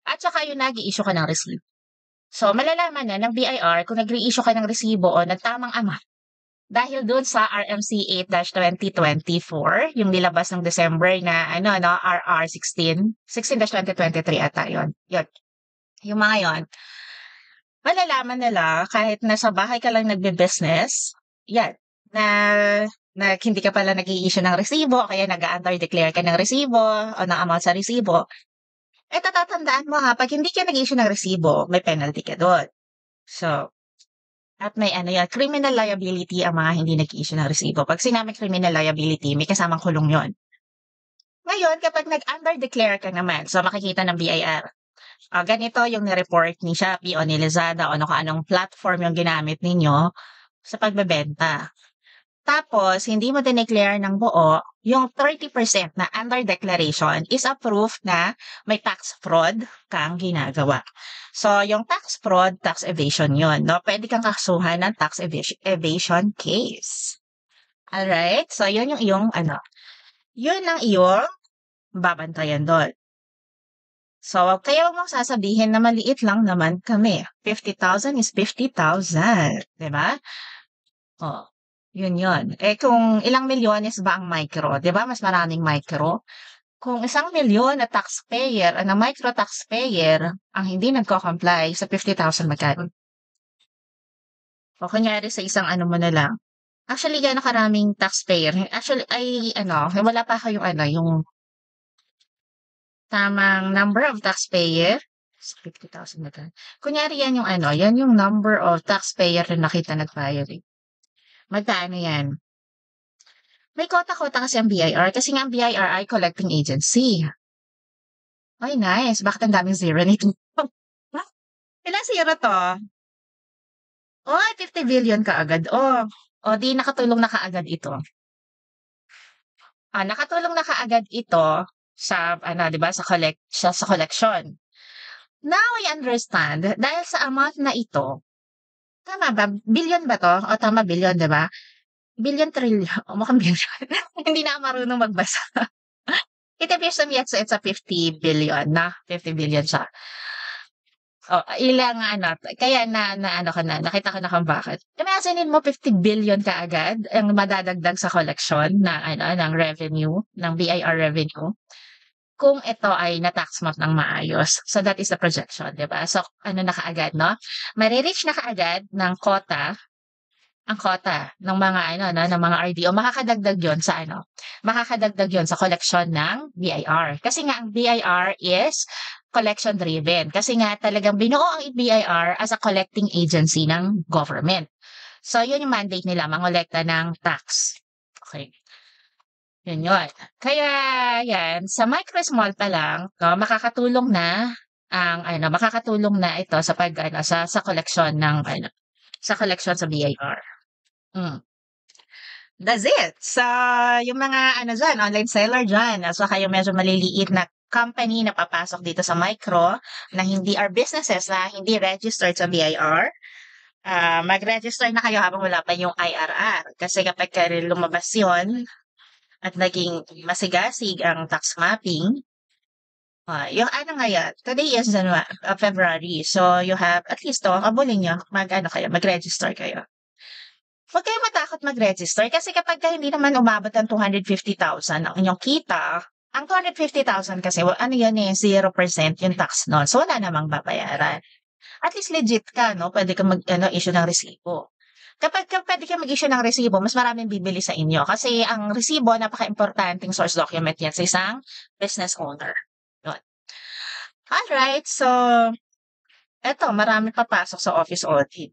At saka yung nag-i-issue ka ng resibo. So, malalaman na ng B I R kung nag-re-issue ka ng resibo o nagtamang amount. Dahil dun sa R M C eight twenty twenty-four, yung nilabas ng December na ano, no, R R sixteen, sixteen twenty twenty-three ata yun. Yun. Yung mga yon, malalaman nila kahit nasa bahay ka lang nagbe-business, yan, na na hindi ka pala nag-i-issue ng resibo, kaya nag-a-under-declare ka ng resibo o ng amount sa resibo. Eh, tatatandaan mo ha, pag hindi ka nag-issue ng resibo, may penalty ka doon. So, at may ano yan, criminal liability ang mga hindi nag-issue ng resibo. Pag sinabing criminal liability, may kasamang kulong yon. Ngayon, kapag nag-under-declare ka naman, so makikita ng B I R, uh, ganito yung ni-report ni Shopee o ni Lazada o ano ka anong platform yung ginamit ninyo sa pagbebenta. Tapos, hindi mo dineclare ng buo, yung thirty percent na under declaration is a proof na may tax fraud kang ginagawa. So, yung tax fraud, tax evasion yun, no? Pwede kang kasuhan ng tax evasion, evasion case. Alright? So, yun yung iyong, ano, yun ang iyong babantayan doon. So, kaya wag mong sasabihin na maliit lang naman kami. fifty thousand is fifty thousand. Diba? Oh. Yun yun. Eh kung ilang milyones ba ang micro, 'di ba mas maraming micro? Kung isang milyon na taxpayer, na micro taxpayer, ang hindi nagko-comply sa fifty thousand magkano? O kunyari sa isang ano mo na lang. Actually, gaano karaming taxpayer? Actually, ay ano, wala pa kayong ano, yung tamang number of taxpayer. fifty thousand magkano? Kunyari yan yung ano, yan yung number of taxpayer na nakita nag-file. Magkano yan? May kota-kota kasi ang B I R kasi nga ang B I R ay collecting agency. Ay, nice. Bakit ang daming zero nito? Ilang zero to? Oh, fifty billion ka agad. Oh, o di nakatulong na kaagad ito. Ah, nakatulong na kaagad ito sa ano, 'di ba, sa collect sa, sa collection. Now I understand dahil sa amount na ito. Tama ba? Billion ba to? O tama billion, 'di ba? Billion trillion. O mukhang billion. Hindi na ako marunong magbasa. It appears to me it's, it's a fifty billion na. fifty billion siya. Oh, ilang ano, kaya na, na ano ka na, nakita ko na kung bakit. Imagine mo fifty billion ka agad ang madadagdag sa collection na ano, ng revenue, ng B I R revenue. Kung ito ay na-tax map ng maayos. So that is the projection, di ba? So ano na kaagad, no? Marireach na kaagad ng quota, ang quota ng mga ano, no, ng mga R D O, makakadagdag yon sa ano? Makakadagdag yon sa collection ng B I R. Kasi nga ang B I R is collection driven. Kasi nga talagang binuo ang B I R as a collecting agency ng government. So yun yung mandate nila, mangolekta ng tax. Okay. Yun yun. Kaya yan, sa micro small pa lang, no, makakatulong na ang ano, makakatulong na ito sa pag ano, sa sa collection ng ano, sa collection sa B I R. Mm. That's it. So, yung mga ano dyan, online seller dyan, so kayo medyo maliliit na company na papasok dito sa micro na hindi are businesses na hindi registered sa B I R, uh, mag-register na kayo habang wala pa yung I R R. Kasi kapag lumabas yun at naging masigasig ang tax mapping, uh, yung ano ngayon, today is January, uh, February. So, you have, at least to, abulin nyo, mag, ano kayo, mag-register kayo. Huwag kayo matakot mag-register kasi kapag hindi naman umabot ng two hundred fifty thousand ang inyong kita, ang two hundred fifty thousand kasi, ano yan eh, zero percent yung tax nun. So, wala namang babayaran. At least legit ka, no? Pwede ka mag-issue ano, ng resibo. Kapag ka, pwede ka mag-issue ng resibo, mas maraming bibili sa inyo. Kasi ang resibo, napaka-importanting source document yan sa isang business owner. Yun. Alright, so, eto, marami papasok sa office audit.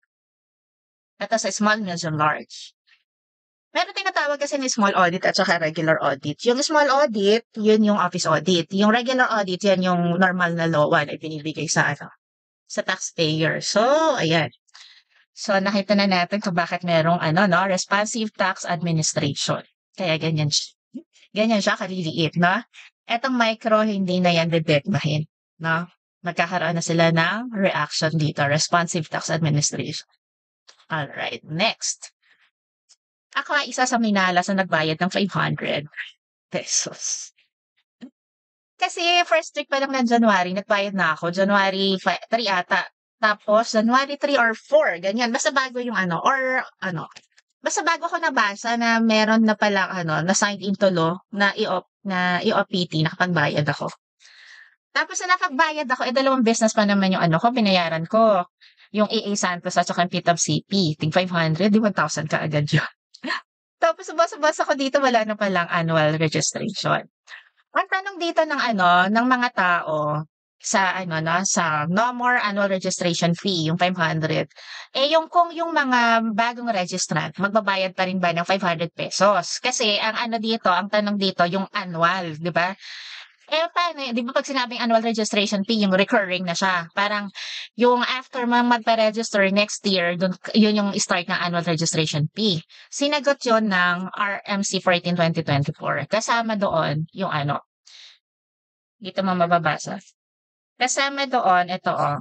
Ito sa small, medium, large. Meron tinatawag kasi ni small audit at saka regular audit. Yung small audit, yun yung office audit. Yung regular audit, yan yung normal na law one ay binibigay sa ano, sa taxpayer. So, ayan. So, nakita na natin kung bakit merong ano, no, responsive tax administration. Kaya ganyan siya. Ganyan siya, kaliliit, no? Etong micro, hindi na yan debekmahin, no? Magkakaroon na sila ng reaction dito, responsive tax administration. Alright, next. Ako ay isa sa minala sa nagbayad ng five hundred pesos. Kasi first week pa lang ng January nagbayad na ako, January fi three ata. Tapos January three or four ganyan, basta bago yung ano or ano, basta bago ko nabasa na meron na palang ano, na signed into law na i-op na i-O P T, nakapagbayad ako. Tapos na nakapagbayad ako, eh, dalawang business pa naman yung ano ko, binayaran ko. Yung A A Santos at saka yung P T A B C P, tig five hundred, di one thousand kaagad yun. Tapos basa-basa ko dito wala na palang annual registration. Ang tanong dito ng ano, ng mga tao sa ano 'no, sa no more annual registration fee, yung five hundred. Eh, yung kung yung mga bagong registrant magbabayad pa rin ba ng five hundred pesos? Kasi ang ano dito, ang tanong dito yung annual, 'di ba? Eh, paano eh, 'di ba 'pag sinabing annual registration fee yung recurring na siya, parang yung after mo magpa-register next year dun yun yung start ng annual registration fee. Sinagot yun ng R M C fourteen twenty twenty-four kasama doon yung ano, dito mo mababasa. Kasama doon ito, oh,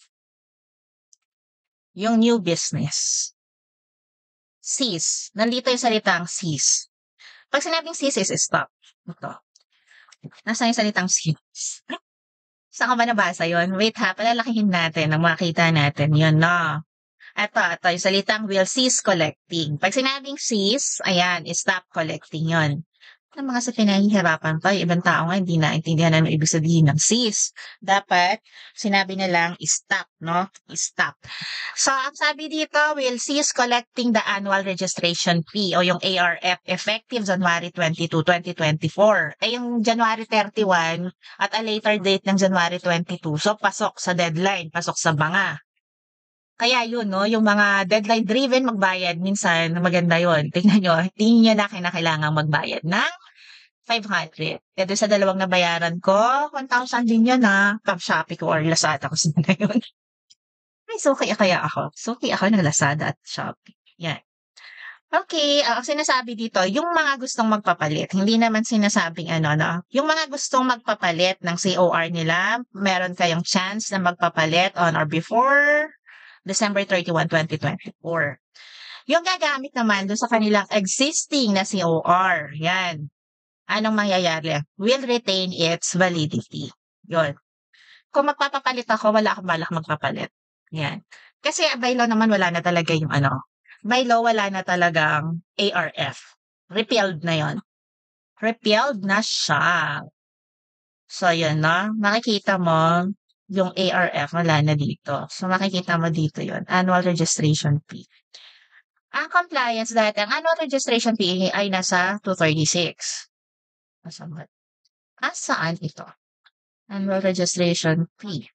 yung new business. Cease, nandito yung salitang cease. 'Pag sinabing cease is stop, ito. Nasaan yung salitang cease? Saan ko ba nabasa yun? Wait ha, palalakihin natin nang makita natin yun 'no. Eto, eto yung salitang will cease collecting. 'Pag sinabing cease, ayan, stop collecting yun. Ang mga sa pinahihirapan pa, yung ibang tao nga hindi naintindihan ano ibig sabihin ng cease. Dapat sinabi na lang stop 'no, stop. So, ang sabi dito, will cease collecting the annual registration fee o yung A R F effective January twenty-two, twenty twenty-four. Eh, yung January thirty-one at a later date ng January twenty-two, so pasok sa deadline, pasok sa banga. Kaya yun 'no, yung mga deadline driven magbayad minsan maganda yun. Tingnan niyo, hindi niyo na kinakailangang magbayad ng five hundred. Eh, dun sa dalawang nabayaran ko, one thousand din yun, ah, pang Shopee ko or Lazada ko sana yun. Ay, suki kaya ako. Suki ako ng Lazada at Shopee, 'yan. Okey, ah, ang sinasabi dito yung mga gustong magpapalit, hindi naman sinasabing ano 'no, yung mga gustong magpapalit ng C O R nila, meron kayong chance na magpapalit on or before December thirty-one, twenty twenty-four. Yung gagamit naman dun sa kanilang existing na C O R, 'yan. Anong mangyayari? Will retain its validity, 'yun. Kung magpapapalit ako, wala akong balak magpapalit, 'yan. Kasi by law naman wala na talaga yung ano, by law wala na talagang A R F, repealed na 'yun, repealed na siya. So 'yun 'no, makikita mo yung A R F wala na dito. So makikita mo dito 'yun, annual registration fee. Ang compliance dati, ang annual registration fee ay nasa two thirty-six. Nasaan ba? Ah, saan ito? Annual registration fee.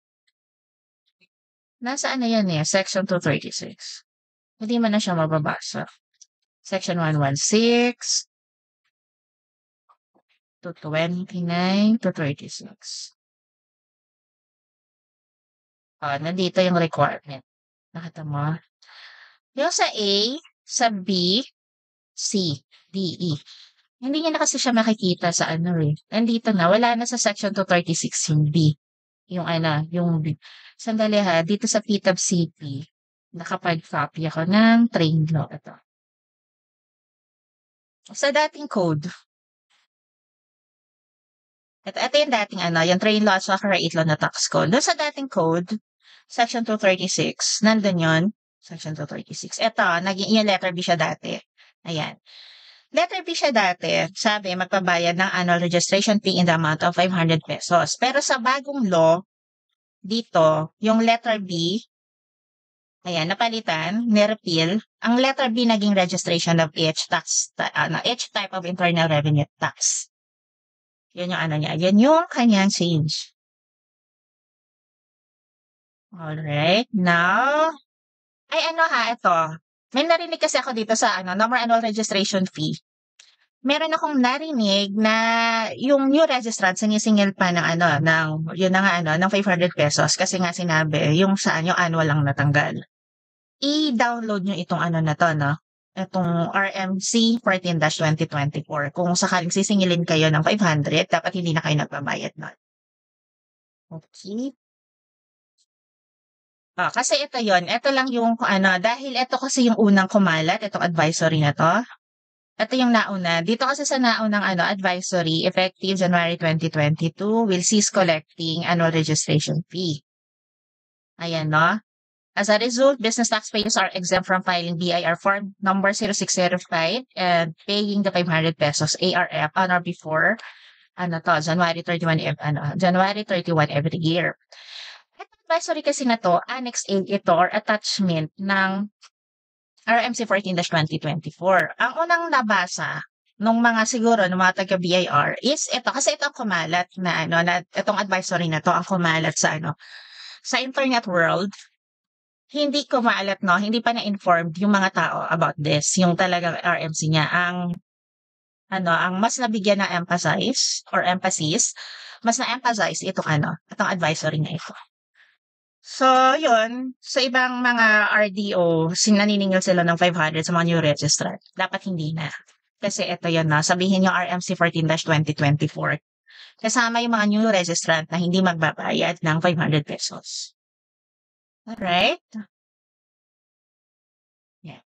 Nasa ano yan eh, section two thirty-six. Hindi mo na siya mababasa. Section one sixteen, two twenty-nine, two thirty-six. Ah, nandito yung requirement. Nakita mo? Yung sa A, sa B, C, D, E. Hindi niya na kasi siya makikita sa ano eh. Nandito na, wala na sa section two thirty-six yung B. Yung ano, yung B. Sandali ha, dito sa P T A B C P, nakapag-copy ako ng train law. Ito. Sa dating code, ito, ito yung dating ano, yung train law at saka rate law na tax code. Doon sa dating code, section two thirty-six, nandun yun, section two thirty-six. Ito, naging, yung letter B siya dati. Ayan. Letter B siya dati, sabi magbabayad ng annual registration fee in the amount of five hundred pesos. Pero sa bagong law, dito, yung letter B, ayan, napalitan, ni-repeal. Ang letter B naging registration of each tax, ano, each type of internal revenue tax. Yan yung ano niya. Yan yung kanyang change. Alright, now, ay ano ha, ito. May narinig kasi ako dito sa ano, no more annual registration fee. Meron akong narinig na yung new registrant sinisingil pa ng ano, ng, yun na nga ano, ng five hundred pesos kasi nga sinabi, yung saan yung annual lang natanggal. I-download nyo itong ano na to, no? Itong R M C fourteen twenty twenty-four. Kung sakaling sisingilin kayo ng five hundred, dapat hindi na kayo nagbabayad nun. Okay. Ah, kasi ito yon, ito lang yung ano, dahil ito kasi yung unang kumalat, itong advisory na to. Ito yung nauna. Dito kasi sa naunang ano, advisory, effective January twenty twenty-two, will cease collecting annual registration fee. Ayan, no? As a result, business taxpayers are exempt from filing B I R form number zero six zero five and paying the five hundred pesos A R F on or before ano to, January thirty-first, ev- ano, January thirty-first every year. At advisory kasi na to, Annex A ito or attachment ng R M C fourteen twenty twenty-four. Ang unang nabasa nung mga siguro ng mga taga-B I R is ito, kasi ito ang kumalat na ano, na itong advisory na to ang kumalat sa ano, sa internet world. Hindi kumalat 'no, hindi pa na-informed yung mga tao about this, yung talagang R M C niya. Ang ano, ang mas nabigyan ng emphasize or emphasis, mas na-emphasize itong ano, itong advisory na ito. So, yun, sa ibang mga R D O, sin naniningil sila ng five hundred sa mga new registrant. Dapat hindi na. Kasi ito yun na, sabihin yung R M C fourteen twenty twenty-four. Kasama yung mga new registrant na hindi magbabayad ng five hundred pesos. Alright? Yeah.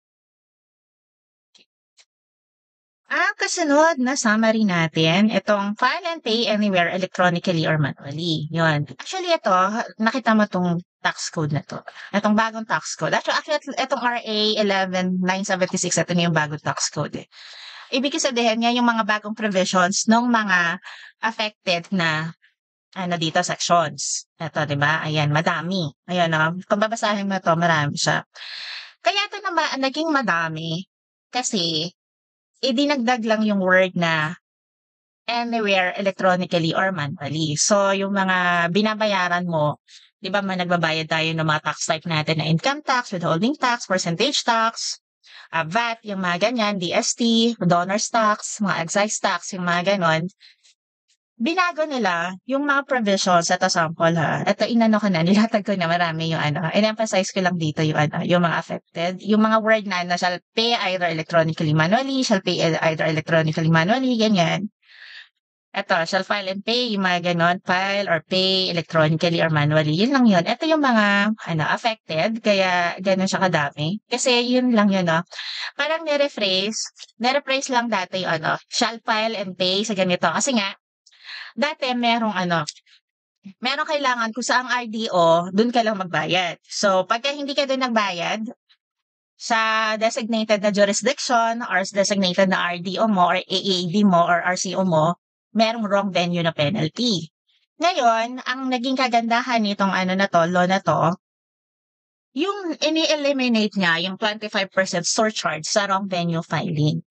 Ang kasunod na summary natin, itong file and pay anywhere electronically or manually. Yun. Actually, ito, nakita mo itong tax code na to. Itong bagong tax code. Actually, actually itong R A eleven nine seventy-six, ito na yung bagong tax code. Eh. Ibig sabihin niya yung mga bagong provisions ng mga affected na ano dito, sections. Ito, di ba? Ayan, madami. Ayan, no? Kung babasahin mo ito, marami siya. Kaya ito naman, naging madami kasi idinagdag lang yung word na anywhere electronically or manually. So, yung mga binabayaran mo, di ba man nagbabayad tayo ng mga tax type natin na income tax, withholding tax, percentage tax, uh, V A T, yung mga ganyan, D S T, donor's tax, mga excise tax, yung mga ganon. Binago nila yung mga provisions. Ito sample ha. Ito inano ko na, nilatag ko na marami yung ano. In-emphasize ko lang dito yung ano, yung mga affected. Yung mga word na ano, shall pay either electronically manually, shall pay either electronically manually, ganyan. Ito, shall file and pay, yung mga ganon, file or pay electronically or manually. Yun lang yun. Ito yung mga ano, affected, kaya ganon siya kadami. Kasi yun lang yun, no? Parang nirephrase, nirephrase lang dati yung ano, shall file and pay sa ganito. Kasi nga, dati merong ano, merong kailangan kung saang R D O, dun ka lang magbayad. So, pagka hindi ka dun nagbayad, sa designated na jurisdiction or designated na R D O mo or A A D mo or R C O mo, merong wrong venue na penalty. Ngayon, ang naging kagandahan nitong ano na to, law na to, yung ini-eliminate niya yung twenty-five percent surcharge sa wrong venue filing.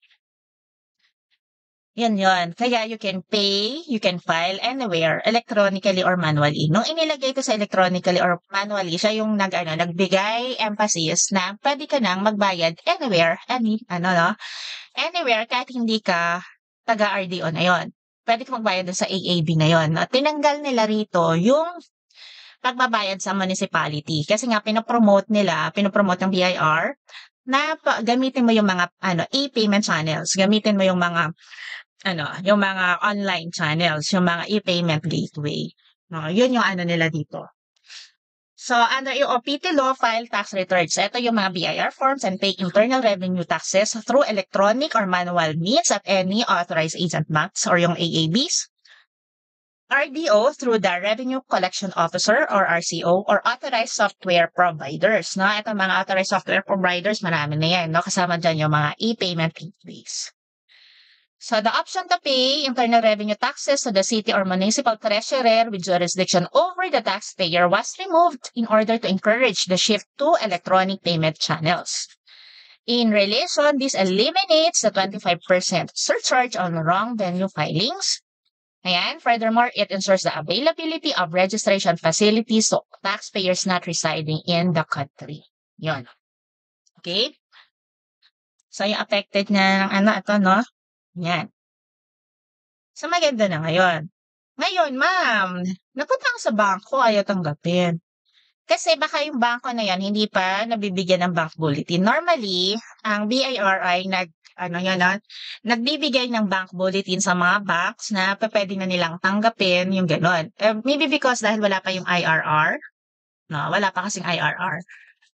Yan yun. Kaya you can pay, you can file anywhere, electronically or manually. Nung inilagay ko sa electronically or manually, siya yung nag, ano, nagbigay emphasis na pwede ka nang magbayad anywhere, any, ano, no? Anywhere, kahit hindi ka taga-R D O na yon. Pwede ka magbayad dun sa A A B na yon. No? Tinanggal nila rito yung pagbabayad sa municipality. Kasi nga, pinopromote nila, pinopromote ng B I R, na pa, gamitin mo yung mga ano, e-payment channels. Gamitin mo yung mga ano, yung mga online channels, yung mga e-payment gateway. No, yun yung ano nila dito. So, under yung O P T law, file tax returns. Ito yung mga B I R forms and pay internal revenue taxes through electronic or manual means at any authorized agent banks or yung A A Bs. R D O through the Revenue Collection Officer or R C O or authorized software providers. No? Ito mga authorized software providers, marami na yan. No? Kasama dyan yung mga e-payment gateways. So, the option to pay internal revenue taxes to the city or municipal treasurer with jurisdiction over the taxpayer was removed in order to encourage the shift to electronic payment channels. In relation, this eliminates the twenty-five percent surcharge on wrong venue filings. Ayan. Furthermore, it ensures the availability of registration facilities to taxpayers not residing in the country. Yun. Okay? So, yung affected na ng ano, ito, no? Yan. So, maganda na ngayon. Ngayon, ma'am, napunta ako sa bangko, ayaw tanggapin. Kasi baka yung bangko na yan, hindi pa nabibigyan ng bank bulletin. Normally, ang B I R ay nag, ano yan, ah, nagbibigay ng bank bulletin sa mga banks na pwede na nilang tanggapin yung gano'n. Uh, maybe because dahil wala pa yung I R R. No, wala pa kasing I R R.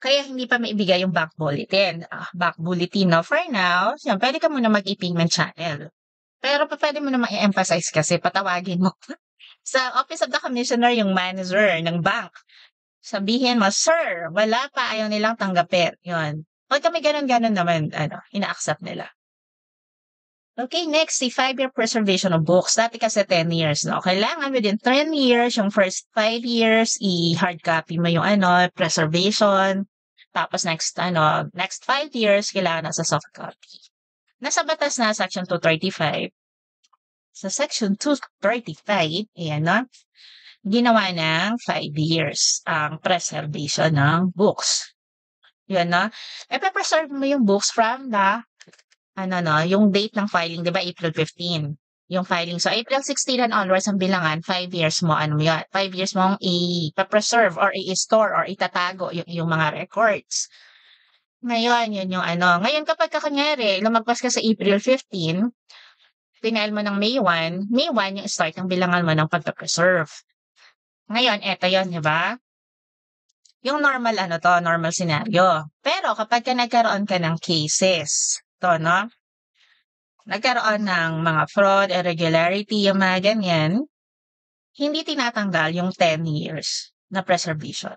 Kaya hindi pa maibigay yung bank bulletin. Ah, bank bulletin 'no, for now, yan puwede ka muna mag-e-payment channel. Pero pupuwede mo namang i-emphasize kasi patawagin mo sa Office of the Commissioner yung manager ng bank. Sabihin mo, "Sir, wala pa, ayaw nilang tanggapin." Yun. Pagka may gano'n-gano'n naman ano, ina-accept nila. Okay, next, si five-year preservation of books. Dati kasi ten years 'no, kailangan within ten years, yung first five years i-hard copy mo yung ano, preservation. Tapos next ano, next five years kailangan nasa soft copy. Nasa batas na Section two thirty-five. Sa Section two thirty-five, ayan 'no, ginawa ng five years ang preservation ng books. Yun 'no, ipe-preserve mo yung books from the ano 'no, yung date ng filing 'di ba April fifteen, yung filing. So April sixteen and onwards ang bilangan five years mo ano mo yun, five years mong ipe-preserve or i-store or itatago yung iyong mga records. Ngayon, yun yung ano, ngayon kapagka kunyari lumagpas ka sa April fifteen, final mo ng May one, May one yung start ng bilangan mo ng pagpe-preserve. Ngayon eto yun 'di ba? Yung normal ano 'to, normal scenario. Pero kapagka nagkaroon ka ng cases, 'to 'no, nagkaroon ng mga fraud, irregularity, yung mga ganyan, hindi tinatanggal yung ten years na preservation.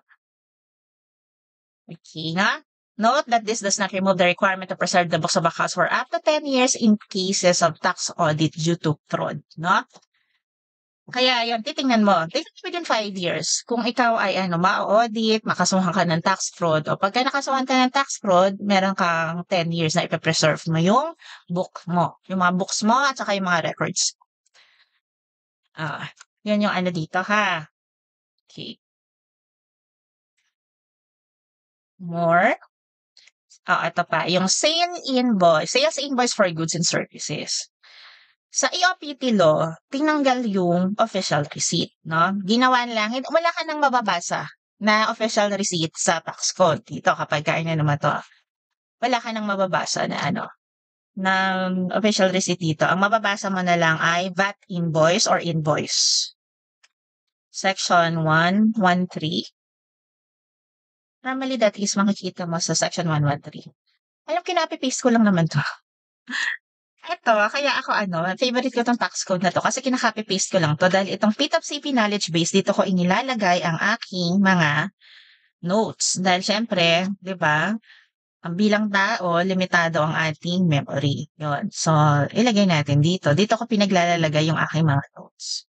Okay na? Note that this does not remove the requirement to preserve the books of accounts for up to ten years in cases of tax audit due to fraud, no? Kaya yun, titingnan mo, tignan mo within five years kung ikaw ay ano, ma-audit, makasuhan ka ng tax fraud o pagka nakasuhan ka ng tax fraud, meron kang ten years na ipe-preserve mo yung book mo, yung mga books mo at saka yung mga records. Ah, yun yung ano dito ha. Okay. More. Ah, ito pa, yung sale invoice, sales invoice for goods and services. Sa E O P T law, tinanggal yung official receipt, no? Ginawa lang, hin- wala ka nang mababasa na official receipt sa tax code dito kapag kain na naman to. Wala ka nang mababasa na ano, ng official receipt dito. Ang mababasa mo na lang ay V A T invoice or invoice. Section one thirteen. Normally that is makikita mo sa section one thirteen. Alam, kinapi-paste ko lang naman to. Eto, kaya ako ano, favorite ko 'tong tax code na 'to kasi kinaka-copy paste ko lang 'to dahil itong P T A B C P knowledge base dito ko inilalagay ang aking mga notes. Dahil siyempre, 'di ba, ang bilang tao limitado ang ating memory, 'yun. So, ilagay natin dito. Dito ko pinaglalalagay yung aking mga notes.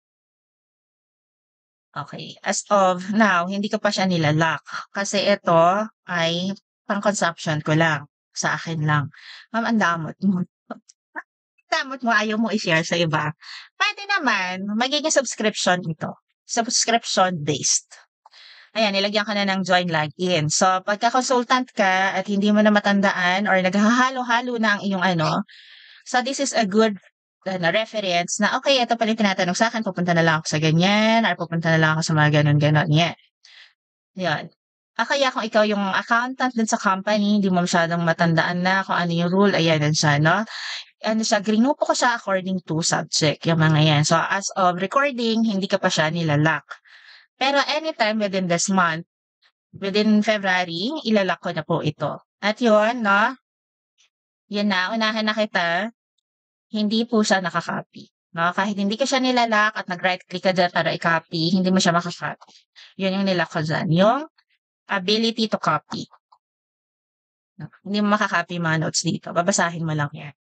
Okay, as of now, hindi ko pa siya nila-lock kasi ito ay pang-consumption ko lang, sa akin lang. Ma'am, ang damot mo. Damot mo, ayaw mo i-share sa iba. Puwede naman magiging subscription ito, subscription-based. Ayan, nilagyan ko na ng join login. So, pagka consultant ka at hindi mo na matandaan or naghahalo-halo na ang iyong ano, so this is a good ano, reference na, "Okey, ito pala yung tinatanong sa'kin, pupunta na lang ako sa ganyan or pupunta na lang ako sa mga gano'n-gano'n." 'Yan, 'yon. Ah, kaya kung ikaw yung accountant dun sa company, hindi mo masyadong matandaan na kung ano yung rule, ayan, nandiyan 'no. Ano siya, grinupo ko siya according to subject, yung mga 'yan. So, as of recording, hindi ka pa siya nila-lock. Pero anytime within this month, within February, ila-lock ko na po ito. At 'yun 'no, 'yun na, unahan na kita, hindi po siya naka-copy, 'no. Kahit hindi ko siya nila-lock at nag-right click ka diyan para i-copy, hindi mo siya maka-copy. 'Yun yung nilock ko diyan, yung ability to copy. No, hindi mo maka-copy yung mga notes dito, babasahin mo lang 'yan.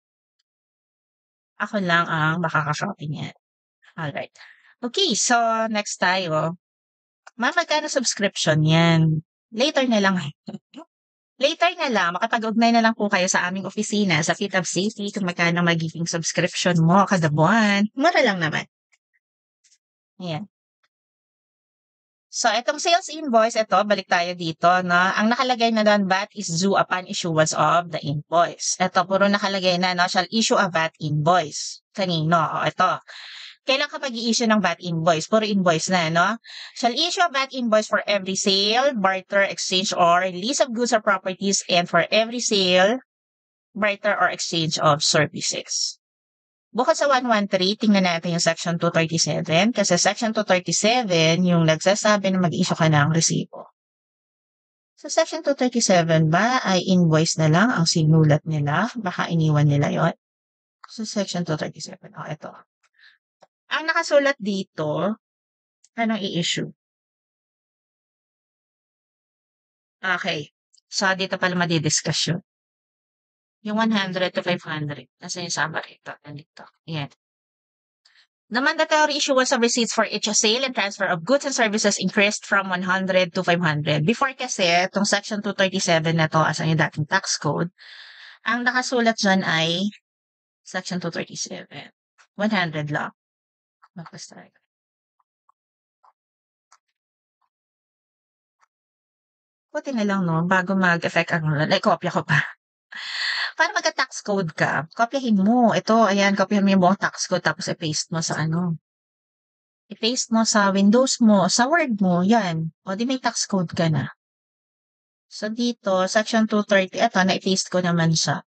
Ako lang ang makaka-copy niyan. Alright. Okay, so next tayo. Ma'am, magkano subscription 'yan? Later na lang. Later na lang, makipag-ugnayan na lang po kayo sa aming opisina sa P T A B City kung magkano magiging subscription mo kada buwan. Mura lang naman. Ayan. So, itong sales invoice, ito, balik tayo dito, no? Ang nakalagay na doon, V A T is due upon issuance of the invoice. Ito, puro nakalagay na, no? Shall issue a V A T invoice. Kanino? O, ito. Kailan ka mag-i-issue ng V A T invoice? Puro invoice na, no? Shall issue a V A T invoice for every sale, barter, exchange, or lease of goods or properties, and for every sale, barter, or exchange of services. Bukod sa one thirteen, tingnan natin yung section two thirty-seven kasi section two thirty-seven yung nagsasabi na mag-issue ka ng resibo. Sa Section two thirty-seven ba ay invoice na lang ang sinulat nila? Baka iniwan nila yon. Sa Section two thirty-seven, oh, ito. Ang nakasulat dito, anong i-issue? Okay. So, dito pala madidiscuss yun. Yung one hundred to five hundred. Nasa yung summary ito. Nandito. Yan. The mandatory issuance of receipts for each sale and transfer of goods and services increased from one hundred to five hundred. Before kasi, itong Section two thirty-seven na to, as ang yung dating tax code, ang nakasulat dyan ay Section two thirty-seven. one hundred lang. Magpastay. Buti na lang, no? Bago mag-effect ang rule. Ay, kopya ko pa. Para magka-tax code ka, kopyahin mo. Ito, ayan, kopyahin mo yung buong tax code tapos i-paste mo sa ano. I-paste mo sa Windows mo, sa Word mo, yan. O, di may tax code ka na. So, dito, Section two thirty, ito, na-paste ko naman siya.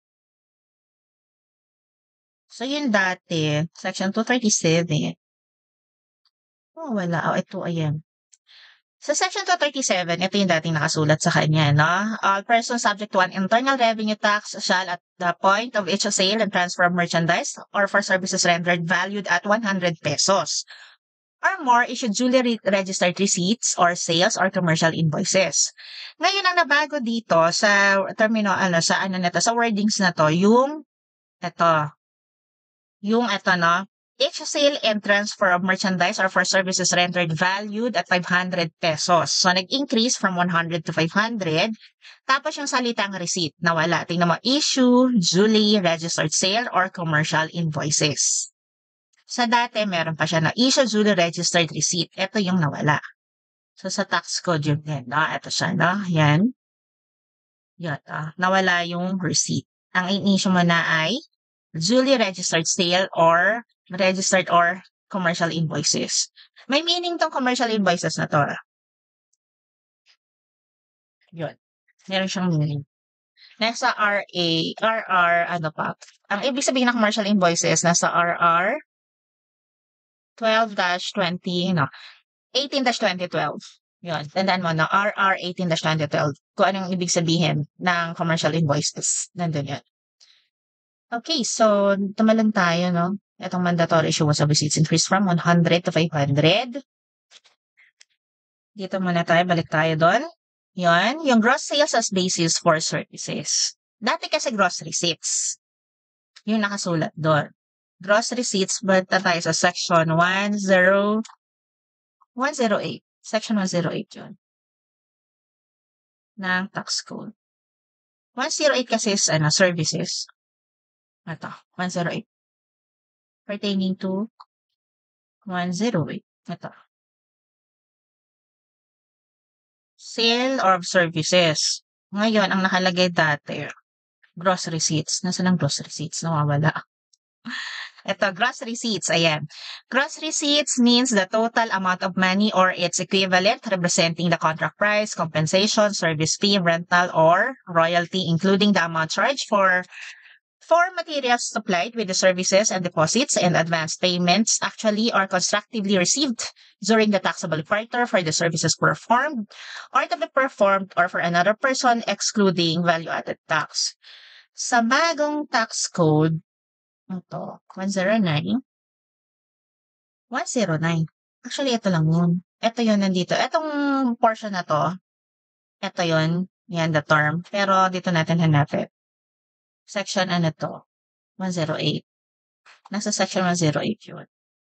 So, yun dati, Section two thirty-seven. Oh, wala. O, ito, ayan. Sa Section two thirty-seven, ito yung dating nakasulat sa kanya, no? All persons subject to an internal revenue tax shall at the point of each sale and transfer of merchandise or for services rendered valued at one hundred pesos or more issue duly re- registered receipts or sales or commercial invoices. Ngayon, ang nabago dito sa termino, ano, sa ano na to, sa wordings na to, yung, ito, yung ito, no? Each sale and transfer of merchandise or for services rendered valued at five hundred pesos. So, nag-increase from one hundred to five hundred. Tapos yung salitang receipt, nawala. Tingnan mo, issue, duly registered sale, or commercial invoices. Sa dati, meron pa siya na issue, duly registered receipt. Ito yung nawala. So, sa tax code yun din, no? Ito siya, no? Yan. Yan, ah. Nawala yung receipt. Ang in-issue mo na ay duly registered sale or registered or commercial invoices. May meaning tong commercial invoices na to. Yun. Meron siyang meaning. Nasa R A, R R, ano pa? Ang ibig sabihin ng commercial invoices, nasa R R twelve dash twenty, no, eighteen dash twenty twelve. Yun. Tandaan mo na R R eighteen dash twenty twelve. Kung anong ibig sabihin ng commercial invoices. Nandun yun. Okay, so tumalon tayo, no? Itong mandatory issuance of receipts increased from one hundred to five hundred. Dito muna tayo, balik tayo doon. Yan, yung gross sales as basis for services. Dati kasi gross receipts. Yung nakasulat doon. Gross receipts, but tayo sa section one oh eight. Section one oh eight yun. Ng tax code. one oh eight kasi is ano, services. Ito, one oh eight. Pertaining to one oh eight. Ito. Sale of services. Ngayon, ang nakalagay dati, gross receipts. Nasaan ang gross receipts? Nawawala. Ito, gross receipts. Ayan. Gross receipts means the total amount of money or its equivalent representing the contract price, compensation, service fee, rental, or royalty, including the amount charged for for materials supplied with the services and deposits and advance payments actually or constructively received during the taxable quarter for the services performed or to be performed or for another person excluding value-added tax. Sa bagong tax code, ito, one oh nine. one oh nine. Actually, ito lang yun. Ito yun nandito. Itong portion na to, ito yun. Yan, the term. Pero dito natin hanapin. Section ano to? one oh eight. Nasa section one oh eight yun.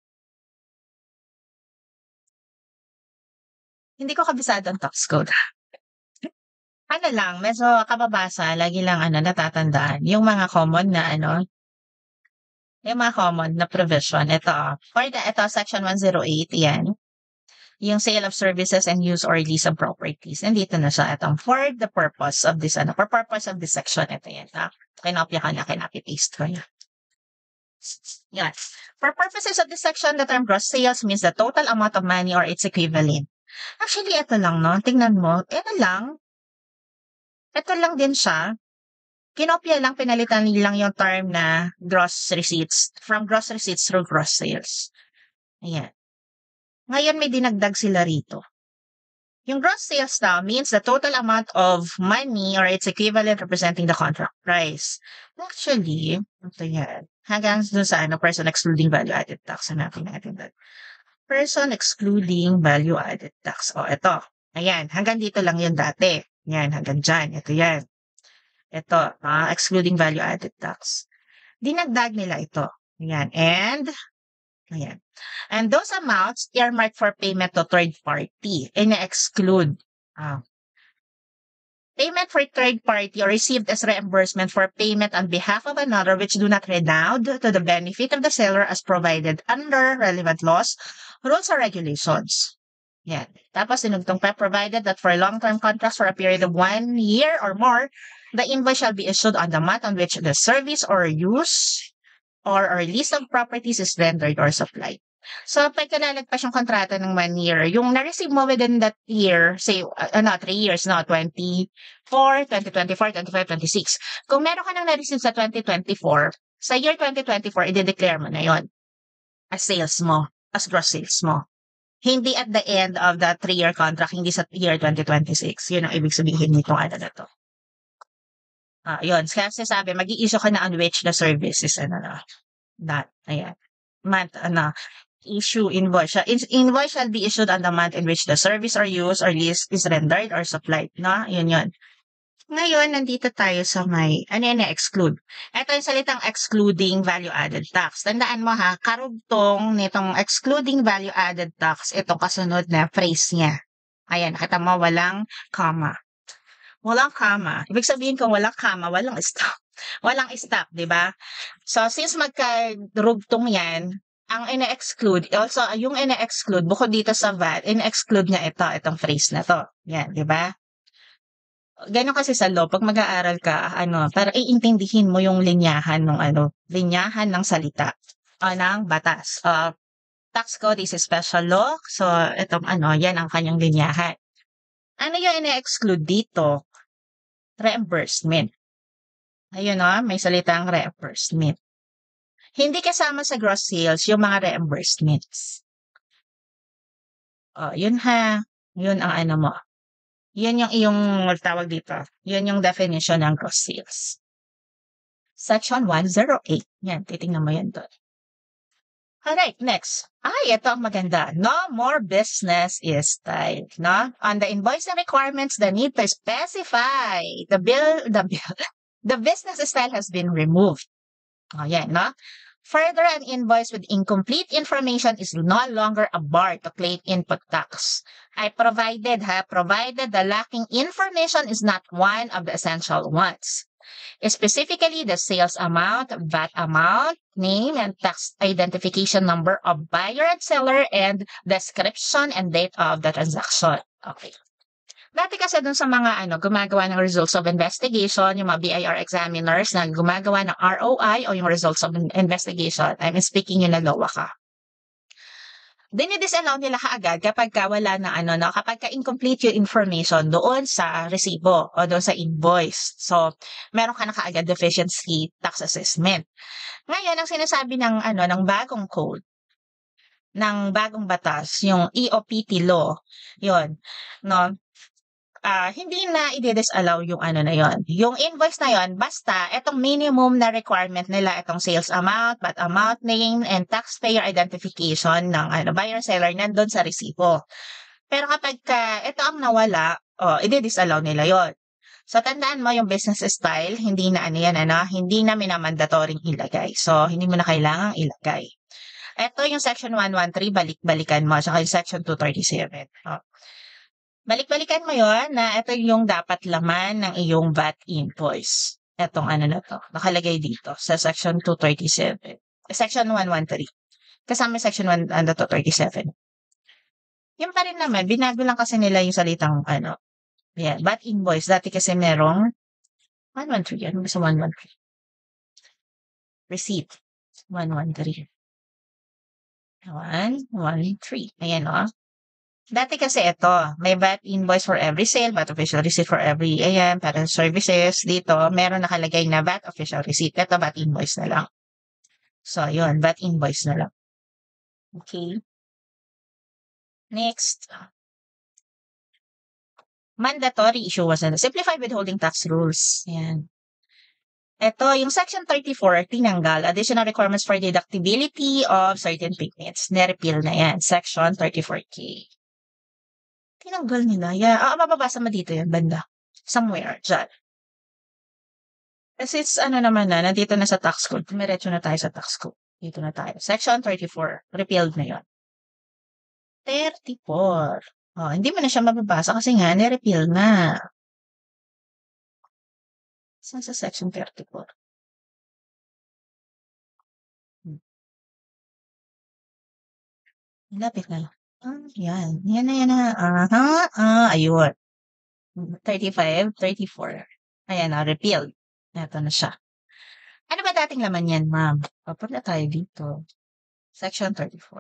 Hindi ko kabisado ang tax code. Ano lang, medyo kababasa, lagi lang ano, natatandaan. Yung mga common na ano, yung mga common na provision. Ito, for the, ito, section one oh eight, yan. Yung sale of services and use or lease of properties. Nandito na siya. Itong for the purpose of this, ano, for purpose of this section, ito yan. Ha? Kinopya ka na, kinapi-paste ko yan. Yan. For purposes of this section, the term gross sales means the total amount of money or its equivalent. Actually, ito lang, no? Tingnan mo. Ito lang. Ito lang din siya. Kinopya lang, pinalitan lang yung term na gross receipts. From gross receipts through gross sales. Ayan. Ngayon, may dinagdag sila rito. Yung gross sales now means the total amount of money or its equivalent representing the contract price. Actually, ito yan. Hanggang dun sa ano, person excluding value-added tax. Hanapin natin that. Person excluding value-added tax. O, ito. Ayan, hanggang dito lang yun dati. Yan, hanggang dyan. Ito yan. Ito, ah, excluding value-added tax. Dinagdag nila ito. Ayan, and ayan. And those amounts earmarked for payment to third party. Ina-exclude. Ah. Payment for third party or received as reimbursement for payment on behalf of another which do not redound to the benefit of the seller as provided under relevant laws, rules, or regulations. Yan. Tapos sinugtong pa, provided that for long-term contracts for a period of one year or more, the invoice shall be issued on the month on which the service or use or a list of properties is rendered or supplied. So, pag kalalagpas yung kontrata ng one year, yung na-receive mo within that year, say, uh, ano, three years, no, twenty-four, twenty twenty-four, twenty-five, twenty-six. Kung meron ka nang na-receive sa twenty twenty-four, sa year twenty twenty-four, i-declare mo na yon as sales mo, as gross sales mo. Hindi at the end of the three-year contract, hindi sa year twenty twenty-six. Yun ang ibig sabihin nitong ano na to. Ah, yun. Kasi sabi, mag-i-issue ka na on which the service is, ano na, that, ayan. Month, ano, issue invoice. In- invoice shall be issued on the month in which the service or use or lease is rendered or supplied, no? Yun yun. Ngayon, nandito tayo sa may, ano yan, exclude. Ito yung salitang excluding value-added tax. Tandaan mo ha, karugtong nitong excluding value-added tax, itong kasunod na phrase niya. Ayan, nakita mo, walang comma. Walang comma. Ibig sabihin kung walang comma, walang stop. Walang stop, di ba? So, since magkarugtong yan, ang ina-exclude, also, yung ina-exclude, bukod dito sa V A T, ina-exclude niya ito, itong phrase na to. Yan, di ba? Ganon kasi sa law, pag mag-aaral ka, ano, para iintindihin mo yung linyahan ng ano, linyahan ng salita, o ng batas. Uh, tax code is a special law, so itong ano, yan ang kanyang linyahan. Ano yung ina-exclude dito? Reimbursement. Ayun o, may salitang reimbursement. Hindi kasama sa gross sales yung mga reimbursements. O, yun ha. Yun ang ano mo. Yun yung iyong tawag dito. Yun yung definition ng gross sales. Section one oh eight. Yan, titingnan mo yan doon. Alright, next. Ay, ito ang maganda. No more business is style. No? On the invoicing requirements, the need to specify the bill, the bill, the business style has been removed. O, yan, no? Further, an invoice with incomplete information is no longer a bar to claim input tax. I provided, ha, provided the lacking information is not one of the essential ones. Specifically, the sales amount, V A T amount, name and tax identification number of buyer and seller, and description and date of the transaction. Okay. Dati kasi dun sa mga ano, gumagawa ng results of investigation, yung mga B I R examiners na gumagawa ng R O I o yung results of investigation, I'm speaking yun na lowa ka. Dinidisallow nila kaagad kapag ka wala na ano, no, kapag ka incomplete yung information doon sa resibo o doon sa invoice. So, meron ka na kaagad deficiency tax assessment. Ngayon, ang sinasabi ng ano ng bagong code, ng bagong batas, yung E O P T law, yon, no, uh, hindi na i-disallow yung ano na yon. Yung invoice na yon, basta itong minimum na requirement nila, itong sales amount, V A T amount, name, and taxpayer identification ng ano, buyer-seller nandun sa resibo. Pero kapag ka, ito ang nawala, oh, i-disallow nila yon. So, tandaan mo yung business style, hindi na ano yan, ano, hindi na minamandatoring ilagay. So, hindi mo na kailangang ilagay. Ito yung section one thirteen, balik-balikan mo, saka yung section two thirty-seven. Oh. Balik-balikan mo yon na ito yung dapat laman ng iyong V A T invoice. Itong ano na to, nakalagay dito sa section two thirty-seven. Section one thirteen. Kasama section one two thirty-seven. Yung pa rin naman, binago lang kasi nila yung salitang ano, yeah, V A T invoice. Dati kasi merong one thirteen. Ano ba sa one thirteen? Receipt. one thirteen. one thirteen. Ayan o. Oh. Dati kasi ito, may V A T invoice for every sale, V A T official receipt for every, ayan, para services. Dito, meron nakalagay na V A T official receipt. Ito, V A T invoice na lang. So, yun, V A T invoice na lang. Okay. Next. mandatory issuance na simplified withholding tax rules. Yan. Ito, yung Section thirty-four, tinanggal. Additional requirements for deductibility of certain payments. Nerepeal na yan. Section thirty-four K. Tinanggal nila. Yeah. Ah, mababasa mo dito yan, banda. Somewhere, dyan. Kasi it's ano naman na, nandito na sa tax code. Tumiretso na tayo sa tax code. Dito na tayo. Section thirty-four. Repealed na yon. thirty-four. Oh, hindi mo na siya mababasa kasi nga, nirepeal na. Saan sa section thirty-four? Hmm. Lapit na. Ah, yan. Yan na, yan na. Aha, ah, ayun. thirty-five, thirty-four. Ayan na, repealed. Ito na siya. Ano ba dating laman yan, ma'am? Papunta tayo dito. Section thirty-four.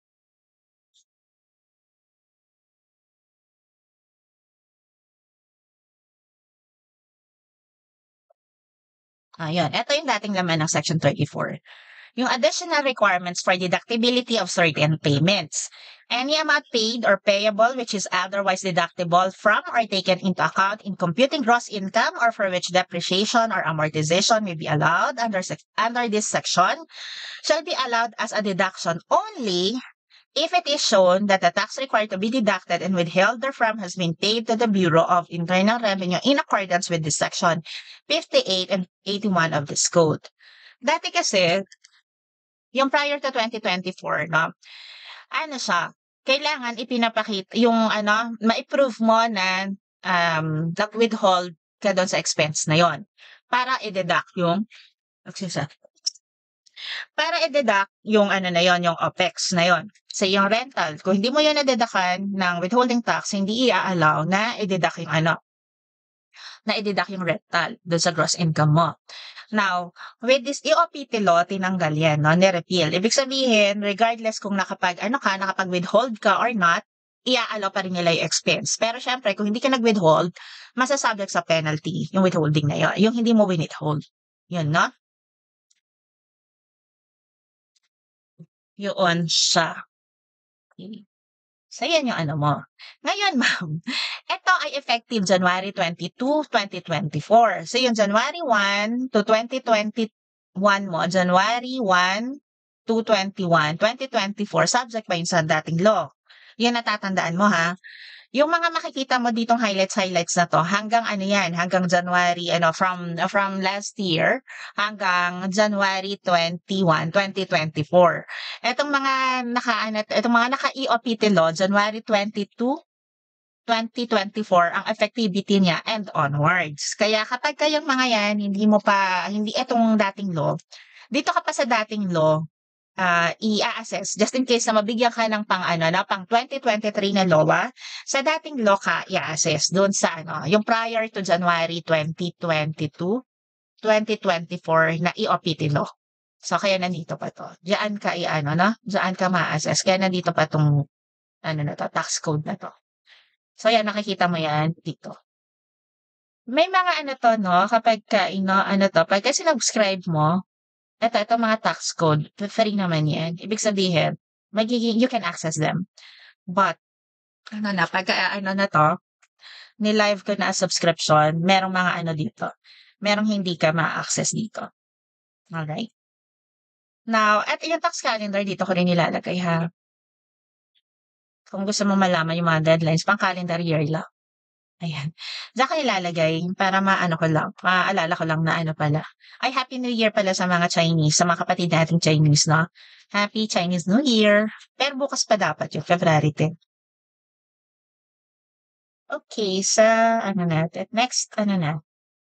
Ayan. Ito yung dating laman ng Section thirty-four. Yung additional requirements for deductibility of certain payments. Any amount paid or payable which is otherwise deductible from or taken into account in computing gross income or for which depreciation or amortization may be allowed under, under this section shall be allowed as a deduction only if it is shown that the tax required to be deducted and withheld therefrom has been paid to the Bureau of Internal Revenue in accordance with this section fifty-eight and eighty-one of this code. Dati kasi, yung prior to twenty twenty-four, no, ano siya, kailangan ipinapakita, yung ano, ma-prove mo na um, nag-withhold ka doon sa expense na yon para i-deduct yung, excuse para i-deduct yung ano na yon, yung OPEX na yon. Sa yung rental, kung hindi mo yan na-deductan ng withholding tax, hindi i-allow na i-deduct yung ano, na i-deduct yung rental doon sa gross income mo. Now, with this E O P T law, tinanggal yan, no? Ni-repeal. Ibig sabihin, regardless kung nakapag, ano ka, nakapag-withhold ka or not, i-allow pa rin nila yung expense. Pero syempre, kung hindi ka nag-withhold, masasubject sa penalty, yung withholding na yun. Yung hindi mo withhold. Yun, no? Yun siya. Okay. So, yan yung ano mo. Ngayon, ma'am, ito ay effective January twenty-second, twenty twenty-four. So, yung January first to twenty twenty-one mo, January first to twenty-one, twenty twenty-four, subject pa yun sa dating law. Yan natatandaan mo, ha? Yung mga makikita mo ditong highlights-highlights na to, hanggang ano yan, hanggang January, ano, from from last year, hanggang January twenty-first, twenty twenty-four. Etong mga naka, etong mga naka-E O P T law, January twenty-second, twenty twenty-four, ang effectivity niya and onwards. Kaya kapag kayong mga yan, hindi mo pa, hindi etong dating law, dito ka pa sa dating law, uh, i-assess just in case na mabigyan ka ng pang ano na pang twenty twenty-three na LOA sa dating law ka i-assess doon sa ano yung prior to January twenty twenty-two, twenty twenty-four na E O P T law. So kaya nandito pa to. Diyan ka i-ano no? Diyan ka ma-assess. Kaya nandito pa tong ano na to, tax code na to. So yan nakikita mo yan dito. May mga ano to no kapag ka ino ano to pagka sinubscribe mo Eto, ito mga tax code, free naman yan. Ibig sabihin, magiging, you can access them. But, ano na, pag uh, ano na to, ni-live ko na subscription, merong mga ano dito. Merong hindi ka ma-access dito. Alright? Now, at yung tax calendar, dito ko rin nilalagay ha. Kung gusto mo malaman yung mga deadlines, pang calendar year lang. Ayan. Diyan ko nilalagay para maano ko lang, maaalala ko lang na ano pala. Ay, Happy New Year pala sa mga Chinese, sa mga kapatid nating Chinese, no? Happy Chinese New Year. Pero bukas pa dapat yung February tenth. Okay, sa ano natin. Next, ano na.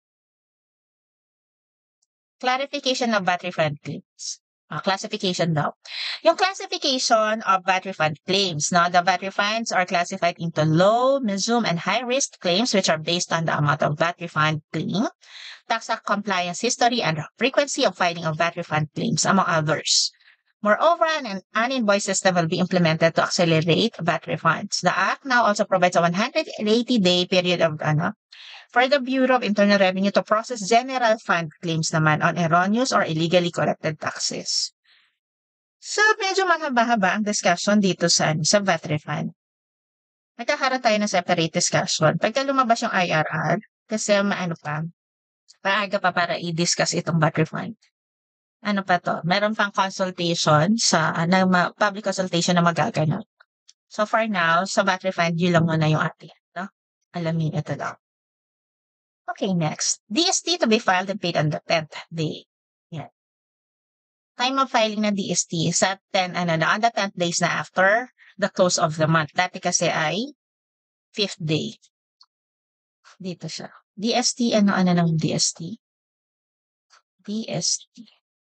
Clarification of VAT refund claims. Uh, classification daw. Yung classification of V A T refund claims. Now, the V A T refunds are classified into low, medium, and high-risk claims which are based on the amount of V A T refund claim, tax compliance history, and frequency of filing of V A T refund claims, among others. Moreover, an, an invoice system will be implemented to accelerate V A T refunds. The Act now also provides a one hundred eighty day period of ano, for the Bureau of Internal Revenue to process general fund claims naman on erroneous or illegally collected taxes. So, medyo mahaba-haba ang discussion dito sa, sa V A T refund. magkakaroon tayo ng separate discussion. Pagka lumabas yung I R R, kasi maano pa, maaga pa para i-discuss itong bat refund. Ano pa to? Meron pang consultation sa, na, ma- public consultation na magaganap. So for now, sa bat refund, yun lang muna yung atin. No? Alamin ito lang. Okay, next. D S T to be filed and paid on the tenth day. Yan. Time of filing ng D S T sa ten, ano na, on the tenth days na after the close of the month. Dati kasi ay fifth day. Dito siya. D S T, ano, ano ng D S T? D S T.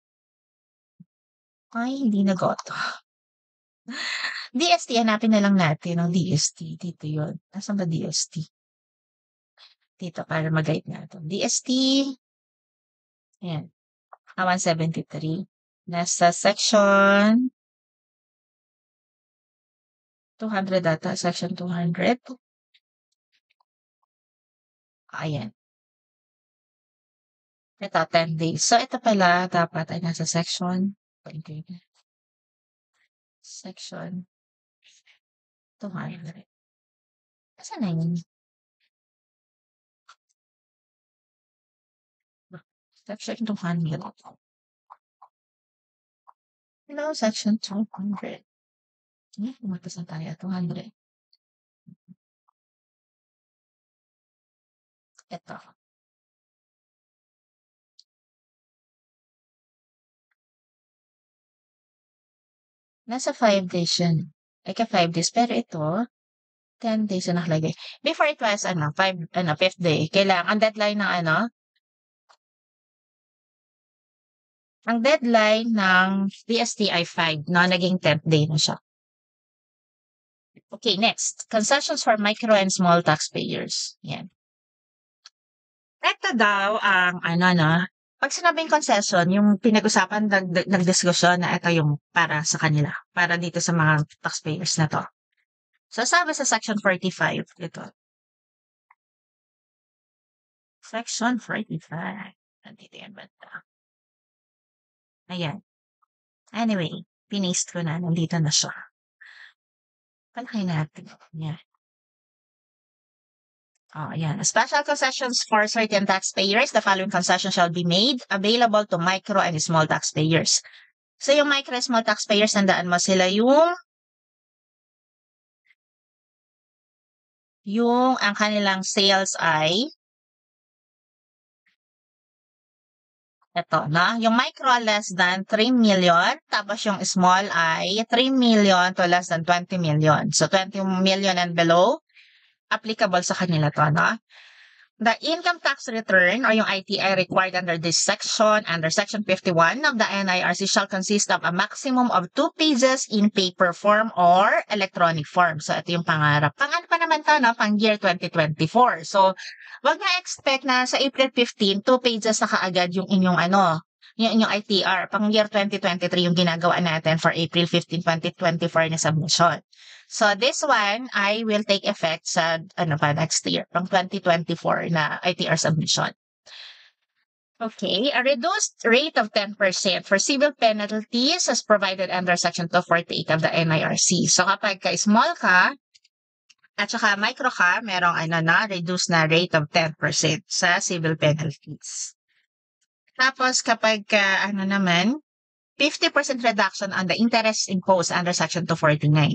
Ay, hindi nagoto. D S T, hanapin na lang natin ang D S T. Dito yun. Nasaan ba D S T? Dito, para mag-guide natin. D S T, ayan, ah, one seventy-three. Nasa section two hundred data, section two hundred. Ayan. Ito, ten days. So, ito pala, dapat ay nasa section, section two hundred. Saan na yun? Section two hundred. Hello, section two hundred. Hmm, umagpas na tayo, two hundred. Ito. Nasa five days yun. Ay, ka five days. Pero ito, ten days na nakalagay. Before it was, ano, five, ano, fifth day. Kailangan, ang deadline ng ano, ang deadline ng D S T I five, no, naging tenth day na siya. Okay, next. Concessions for micro and small taxpayers. Yan. Ito daw ang, ano, no, pag sinabing concession, yung pinag-usapan, nag- nagdiskusyon na ito yung para sa kanila, para dito sa mga taxpayers na to. So, sabi sa section forty-five, ito. Section forty-five. Nandito yan banda. Ayan. Anyway, pinaste ko na. Nandito na siya. Palaki natin. Ayan. Oh, ayan. Special concessions for certain taxpayers. The following concessions shall be made available to micro and small taxpayers. So, yung micro and small taxpayers, nandaan mo sila yung yung ang kanilang sales ay ito, na yung micro less than three million, tapos yung small ay three million to less than twenty million. So, twenty million and below, applicable sa kanila to, no? The income tax return or yung I T I required under this section, under section fifty-one of the N I R C shall consist of a maximum of two pages in paper form or electronic form. So, ito yung pangarap. Pang ano pa naman to, no? Pang year twenty twenty-four. So, wag na expect na sa April fifteenth, two pages na kaagad yung inyong ano, yung inyong I T R. Pang year twenty twenty-three yung ginagawa natin for April fifteenth, twenty twenty-four na submission. So, this one, I will take effect sa, ano pa, next year, pang twenty twenty-four na I T R submission. Okay, a reduced rate of ten percent for civil penalties as provided under Section two forty-eight of the N I R C. So, kapag ka-small ka, at saka micro ka, merong ano na, reduced na rate of ten percent sa civil penalties. Tapos, kapag ka, ano naman, fifty percent reduction on the interest imposed under Section two forty-nine.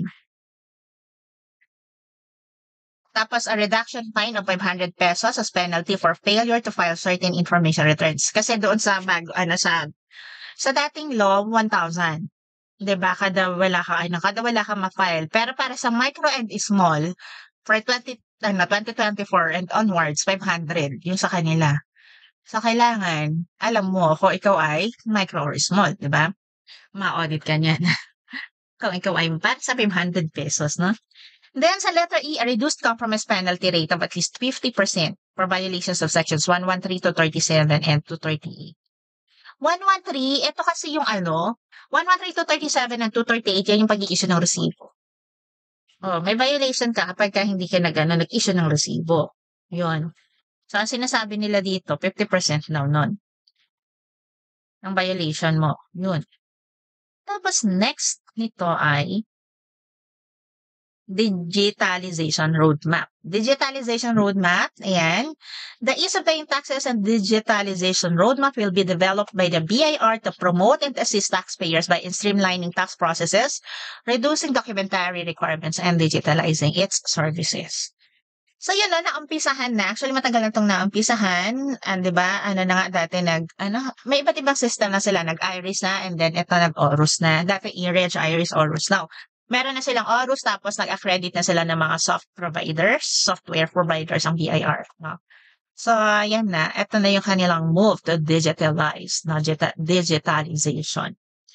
Tapos, a reduction fine of five hundred pesos as penalty for failure to file certain information returns. Kasi doon sa bago, ano, sa, sa dating law, one thousand. Diba? Kada wala ka, ano, kada wala ka ma-file. Pero para sa micro and small, for twenty, ano, twenty twenty-four and onwards, five hundred. Yung sa kanila. So, kailangan, alam mo, kung ikaw ay micro or small, diba? Ma-audit ka niyan. Kung ikaw ay para sa five hundred pesos, no? Then, sa letter E, a reduced compromise penalty rate of at least fifty percent for violations of sections one thirteen to thirty-seven and two thirty-eight. one thirteen, ito kasi yung ano, one thirteen to thirty-seven and two thirty-eight, yan yung pag-i-issue ng resibo. Oh, may violation ka kapag ka hindi ka nag, ano, nag-issue ng resibo. Yun. So, ang sinasabi nila dito, fifty percent now nun. Ang violation mo. Yun. Tapos, next nito ay digitalization roadmap. Digitalization roadmap, ayan. The ease of paying taxes and digitalization roadmap will be developed by the B I R to promote and assist taxpayers by streamlining tax processes, reducing documentary requirements, and digitalizing its services. So yun na, naumpisahan na. Actually, matagal na itong naumpisahan. And di ba, ano na nga dati, nag, ano, may iba't ibang system na sila. Nag-Iris na, and then ito nag-Orus na. Dati E-Reg, Iris, Orus. Now, meron na silang Orus, tapos nag-accredit na sila ng mga soft providers, software providers ang B I R. No? So, yan na. Ito na yung kanilang move to digitalize, no? Digita- digitalization.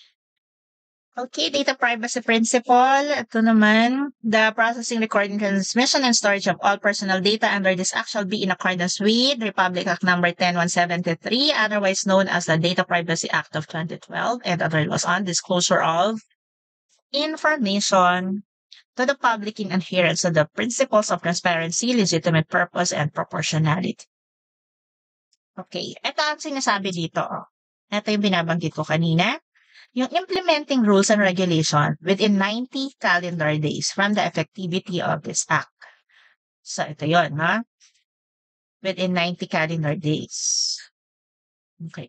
Okay, data privacy principle. Ito naman, the processing, recording, transmission, and storage of all personal data under this act shall be in accordance with Republic Act Number ten one seventy-three, otherwise known as the Data Privacy Act of twenty twelve, and other laws on disclosure of information to the public in adherence to the principles of transparency, legitimate purpose, and proportionality. Okay, ito ang sinasabi dito. Ito yung binabanggit ko kanina. Yung implementing rules and regulation within ninety calendar days from the effectivity of this act. So, ito yun, ha? Within ninety calendar days. Okay.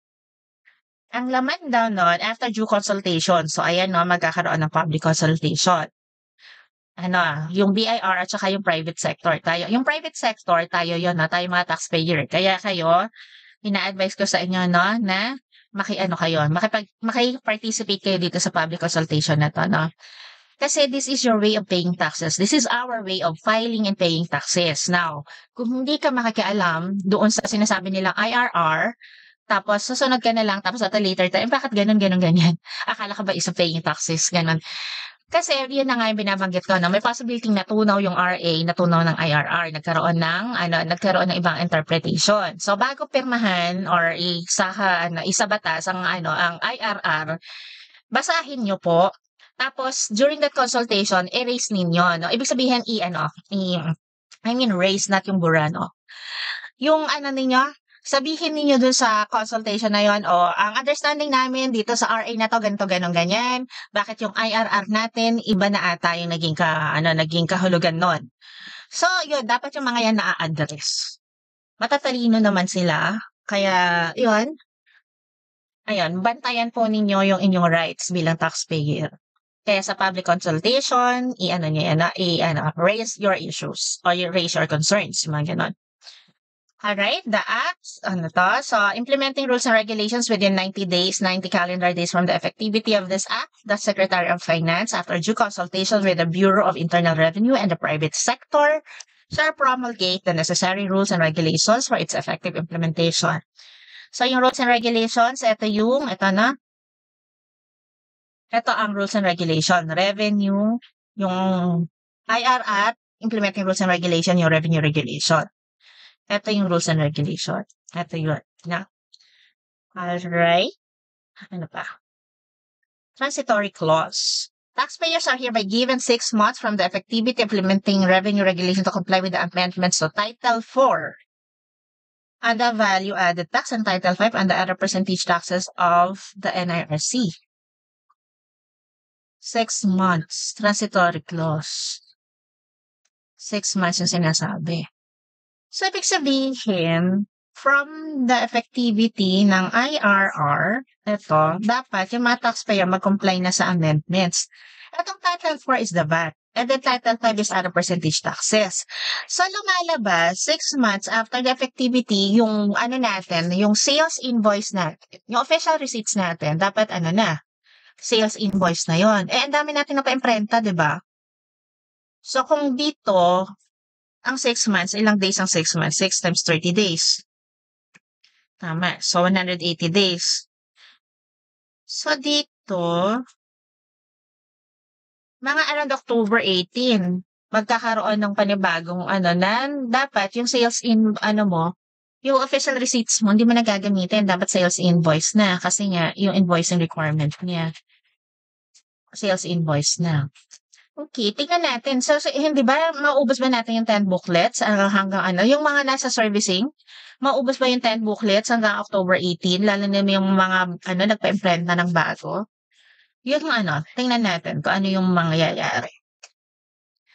Ang laman daw nun, after due consultation, so ayan no, magkakaroon ng public consultation. Ano, yung B I R at saka yung private sector. Tayo, yung private sector, tayo yun, na tayo mga taxpayer. Kaya kayo, ina-advise ko sa inyo, no, na maki-ano kayo, makipag, maki-participate kayo dito sa public consultation na to, no? Kasi this is your way of paying taxes. This is our way of filing and paying taxes. Now, kung hindi ka makikialam doon sa sinasabi nilang I R R, tapos susunod ka na lang, tapos at a later time, bakit ganun, ganun, ganyan? Akala ka ba isa paying taxes, ganun? Kasi yun na nga yung binabanggit ko, no? May possibility natunaw yung R A, natunaw ng I R R, nagkaroon ng, ano, nagkaroon ng ibang interpretation. So, bago pirmahan or isaha, ano, isabatas ang, ano, ang I R R, basahin nyo po. Tapos, during that consultation, erase ninyo, no? Ibig sabihin, i, ano, i, I mean, raise, not yung bura, no? Yung, ano ninyo, sabihin ninyo dun sa consultation na yon, o, ang understanding namin dito sa R A na to, ganito, ganong, ganyan. Bakit yung I R R natin, iba na ata yung naging, ka, ano, naging kahulugan nun. So, yun, dapat yung mga yan na-address. Matatalino naman sila. Kaya, yun. Ayun, bantayan po ninyo yung inyong rights bilang taxpayer. Kaya sa public consultation, i-ano nyo yan, i-ano, raise your issues or raise your concerns, mga ganon. Alright, the acts, ano to? So, implementing rules and regulations within ninety days, ninety calendar days from the effectivity of this act, the Secretary of Finance, after due consultation with the Bureau of Internal Revenue and the private sector, shall promulgate the necessary rules and regulations for its effective implementation. So, yung rules and regulations, ito yung, ito na, ito ang rules and regulation. Revenue, yung I R R, implementing rules and regulation, yung revenue regulation. Ito yung rules and regulation. Ito yun. Na. Alright. Ano pa? Transitory clause. Taxpayers are hereby given six months from the effectivity of implementing revenue regulation to comply with the amendments to Title four and the value-added tax and Title five and the other percentage taxes of the N I R C. Six months. Transitory clause. Six months yung sinasabi. So, ibig sabihin, from the effectivity ng I R R, ito, dapat yung mga taxpayer mag-comply na sa amendments. Itong Title four is the V A T. And then Title five is other percentage taxes. So, lumalabas, six months after the effectivity, yung ano natin, yung sales invoice natin, yung official receipts natin, dapat ano na, sales invoice na yon. Eh, ang dami natin na pa-imprenta, di ba? So, kung dito, ang six months, ilang days ang six months? six times thirty days. Tama. So, one hundred eighty days. So, dito, mga around October eighteen, magkakaroon ng panibagong ano na dapat yung sales in, ano mo, yung official receipts mo, hindi mo na gagamitin. Dapat sales invoice na kasi nga, yung invoicing requirement niya. Sales invoice na. Okay, tingnan natin. So, so hindi ba, maubos ba natin yung ten booklets uh, hanggang ano? Yung mga nasa servicing, maubos ba yung ten booklets hanggang October eighteen? Lalo na yung mga, ano, nagpa-imprint na ng bago? Yung ano, tingnan natin kung ano yung mangyayari.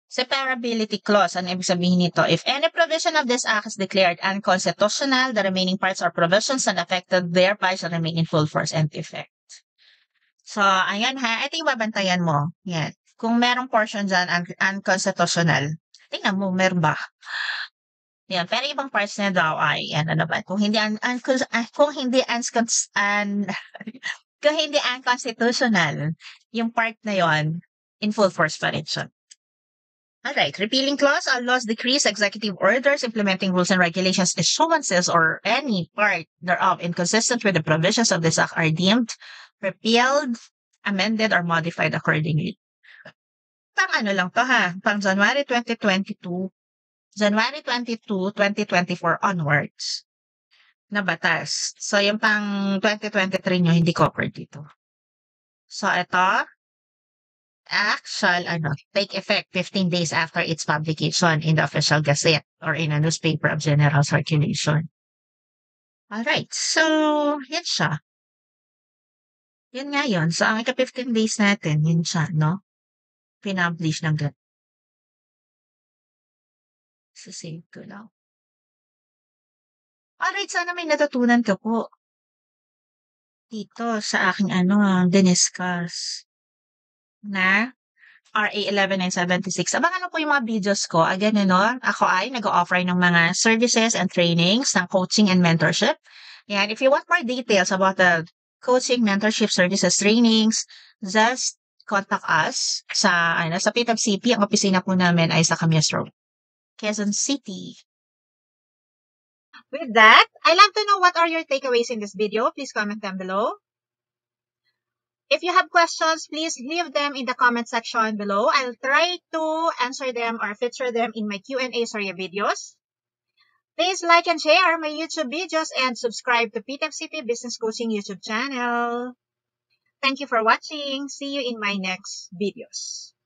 Separability clause, ano ibig sabihin nito? If any provision of this act is declared unconstitutional, the remaining parts or provisions not affected thereby shall remain in full force and effect. So, ayan ha, ito yung babantayan mo. Yan. Kung merong portion dyan un- unconstitutional, tingnan mo, meron ba? Yan. Pero ibang parts na daw ay, yan, ano ba? Kung hindi, un, un, kung hindi, uncons, un, kung hindi unconstitutional, yung part na yon in full force pa rin siya. Alright, repealing clause, all laws, decrees, executive orders, implementing rules and regulations, issuances, or any part thereof inconsistent with the provisions of this act are deemed repealed, amended, or modified accordingly. Pang ano lang to ha, pang January twenty twenty-two, January twenty-second, twenty twenty-four onwards na batas. So, yung pang twenty twenty-three nyo, hindi covered dito. So, ito, act shall ano, take effect fifteen days after its publication in the official gazette or in a newspaper of general circulation. Alright, so, yan siya. Yan nga yun. So, ang ika-fifteen days natin, yun siya, no? Pinablish ng gan. So, save ko lang. Alright, sana may natutunan ka po. Dito sa aking ano, diniscuss na R A eleven nine seventy-six. Abangan mo po yung mga videos ko. Again, ano, ako ay nag-o-offer ng mga services and trainings ng coaching and mentorship. And if you want more details about the coaching, mentorship, services, trainings, just contact us sa, ano, sa P T A B C P. Ang opisina po namin ay sa Camias Road, Quezon City. With that, I'd love to know what are your takeaways in this video. Please comment them below. If you have questions, please leave them in the comment section below. I'll try to answer them or feature them in my Q and A Sorya videos. Please like and share my YouTube videos and subscribe to P T A B C P Business Coaching YouTube channel. Thank you for watching. See you in my next videos.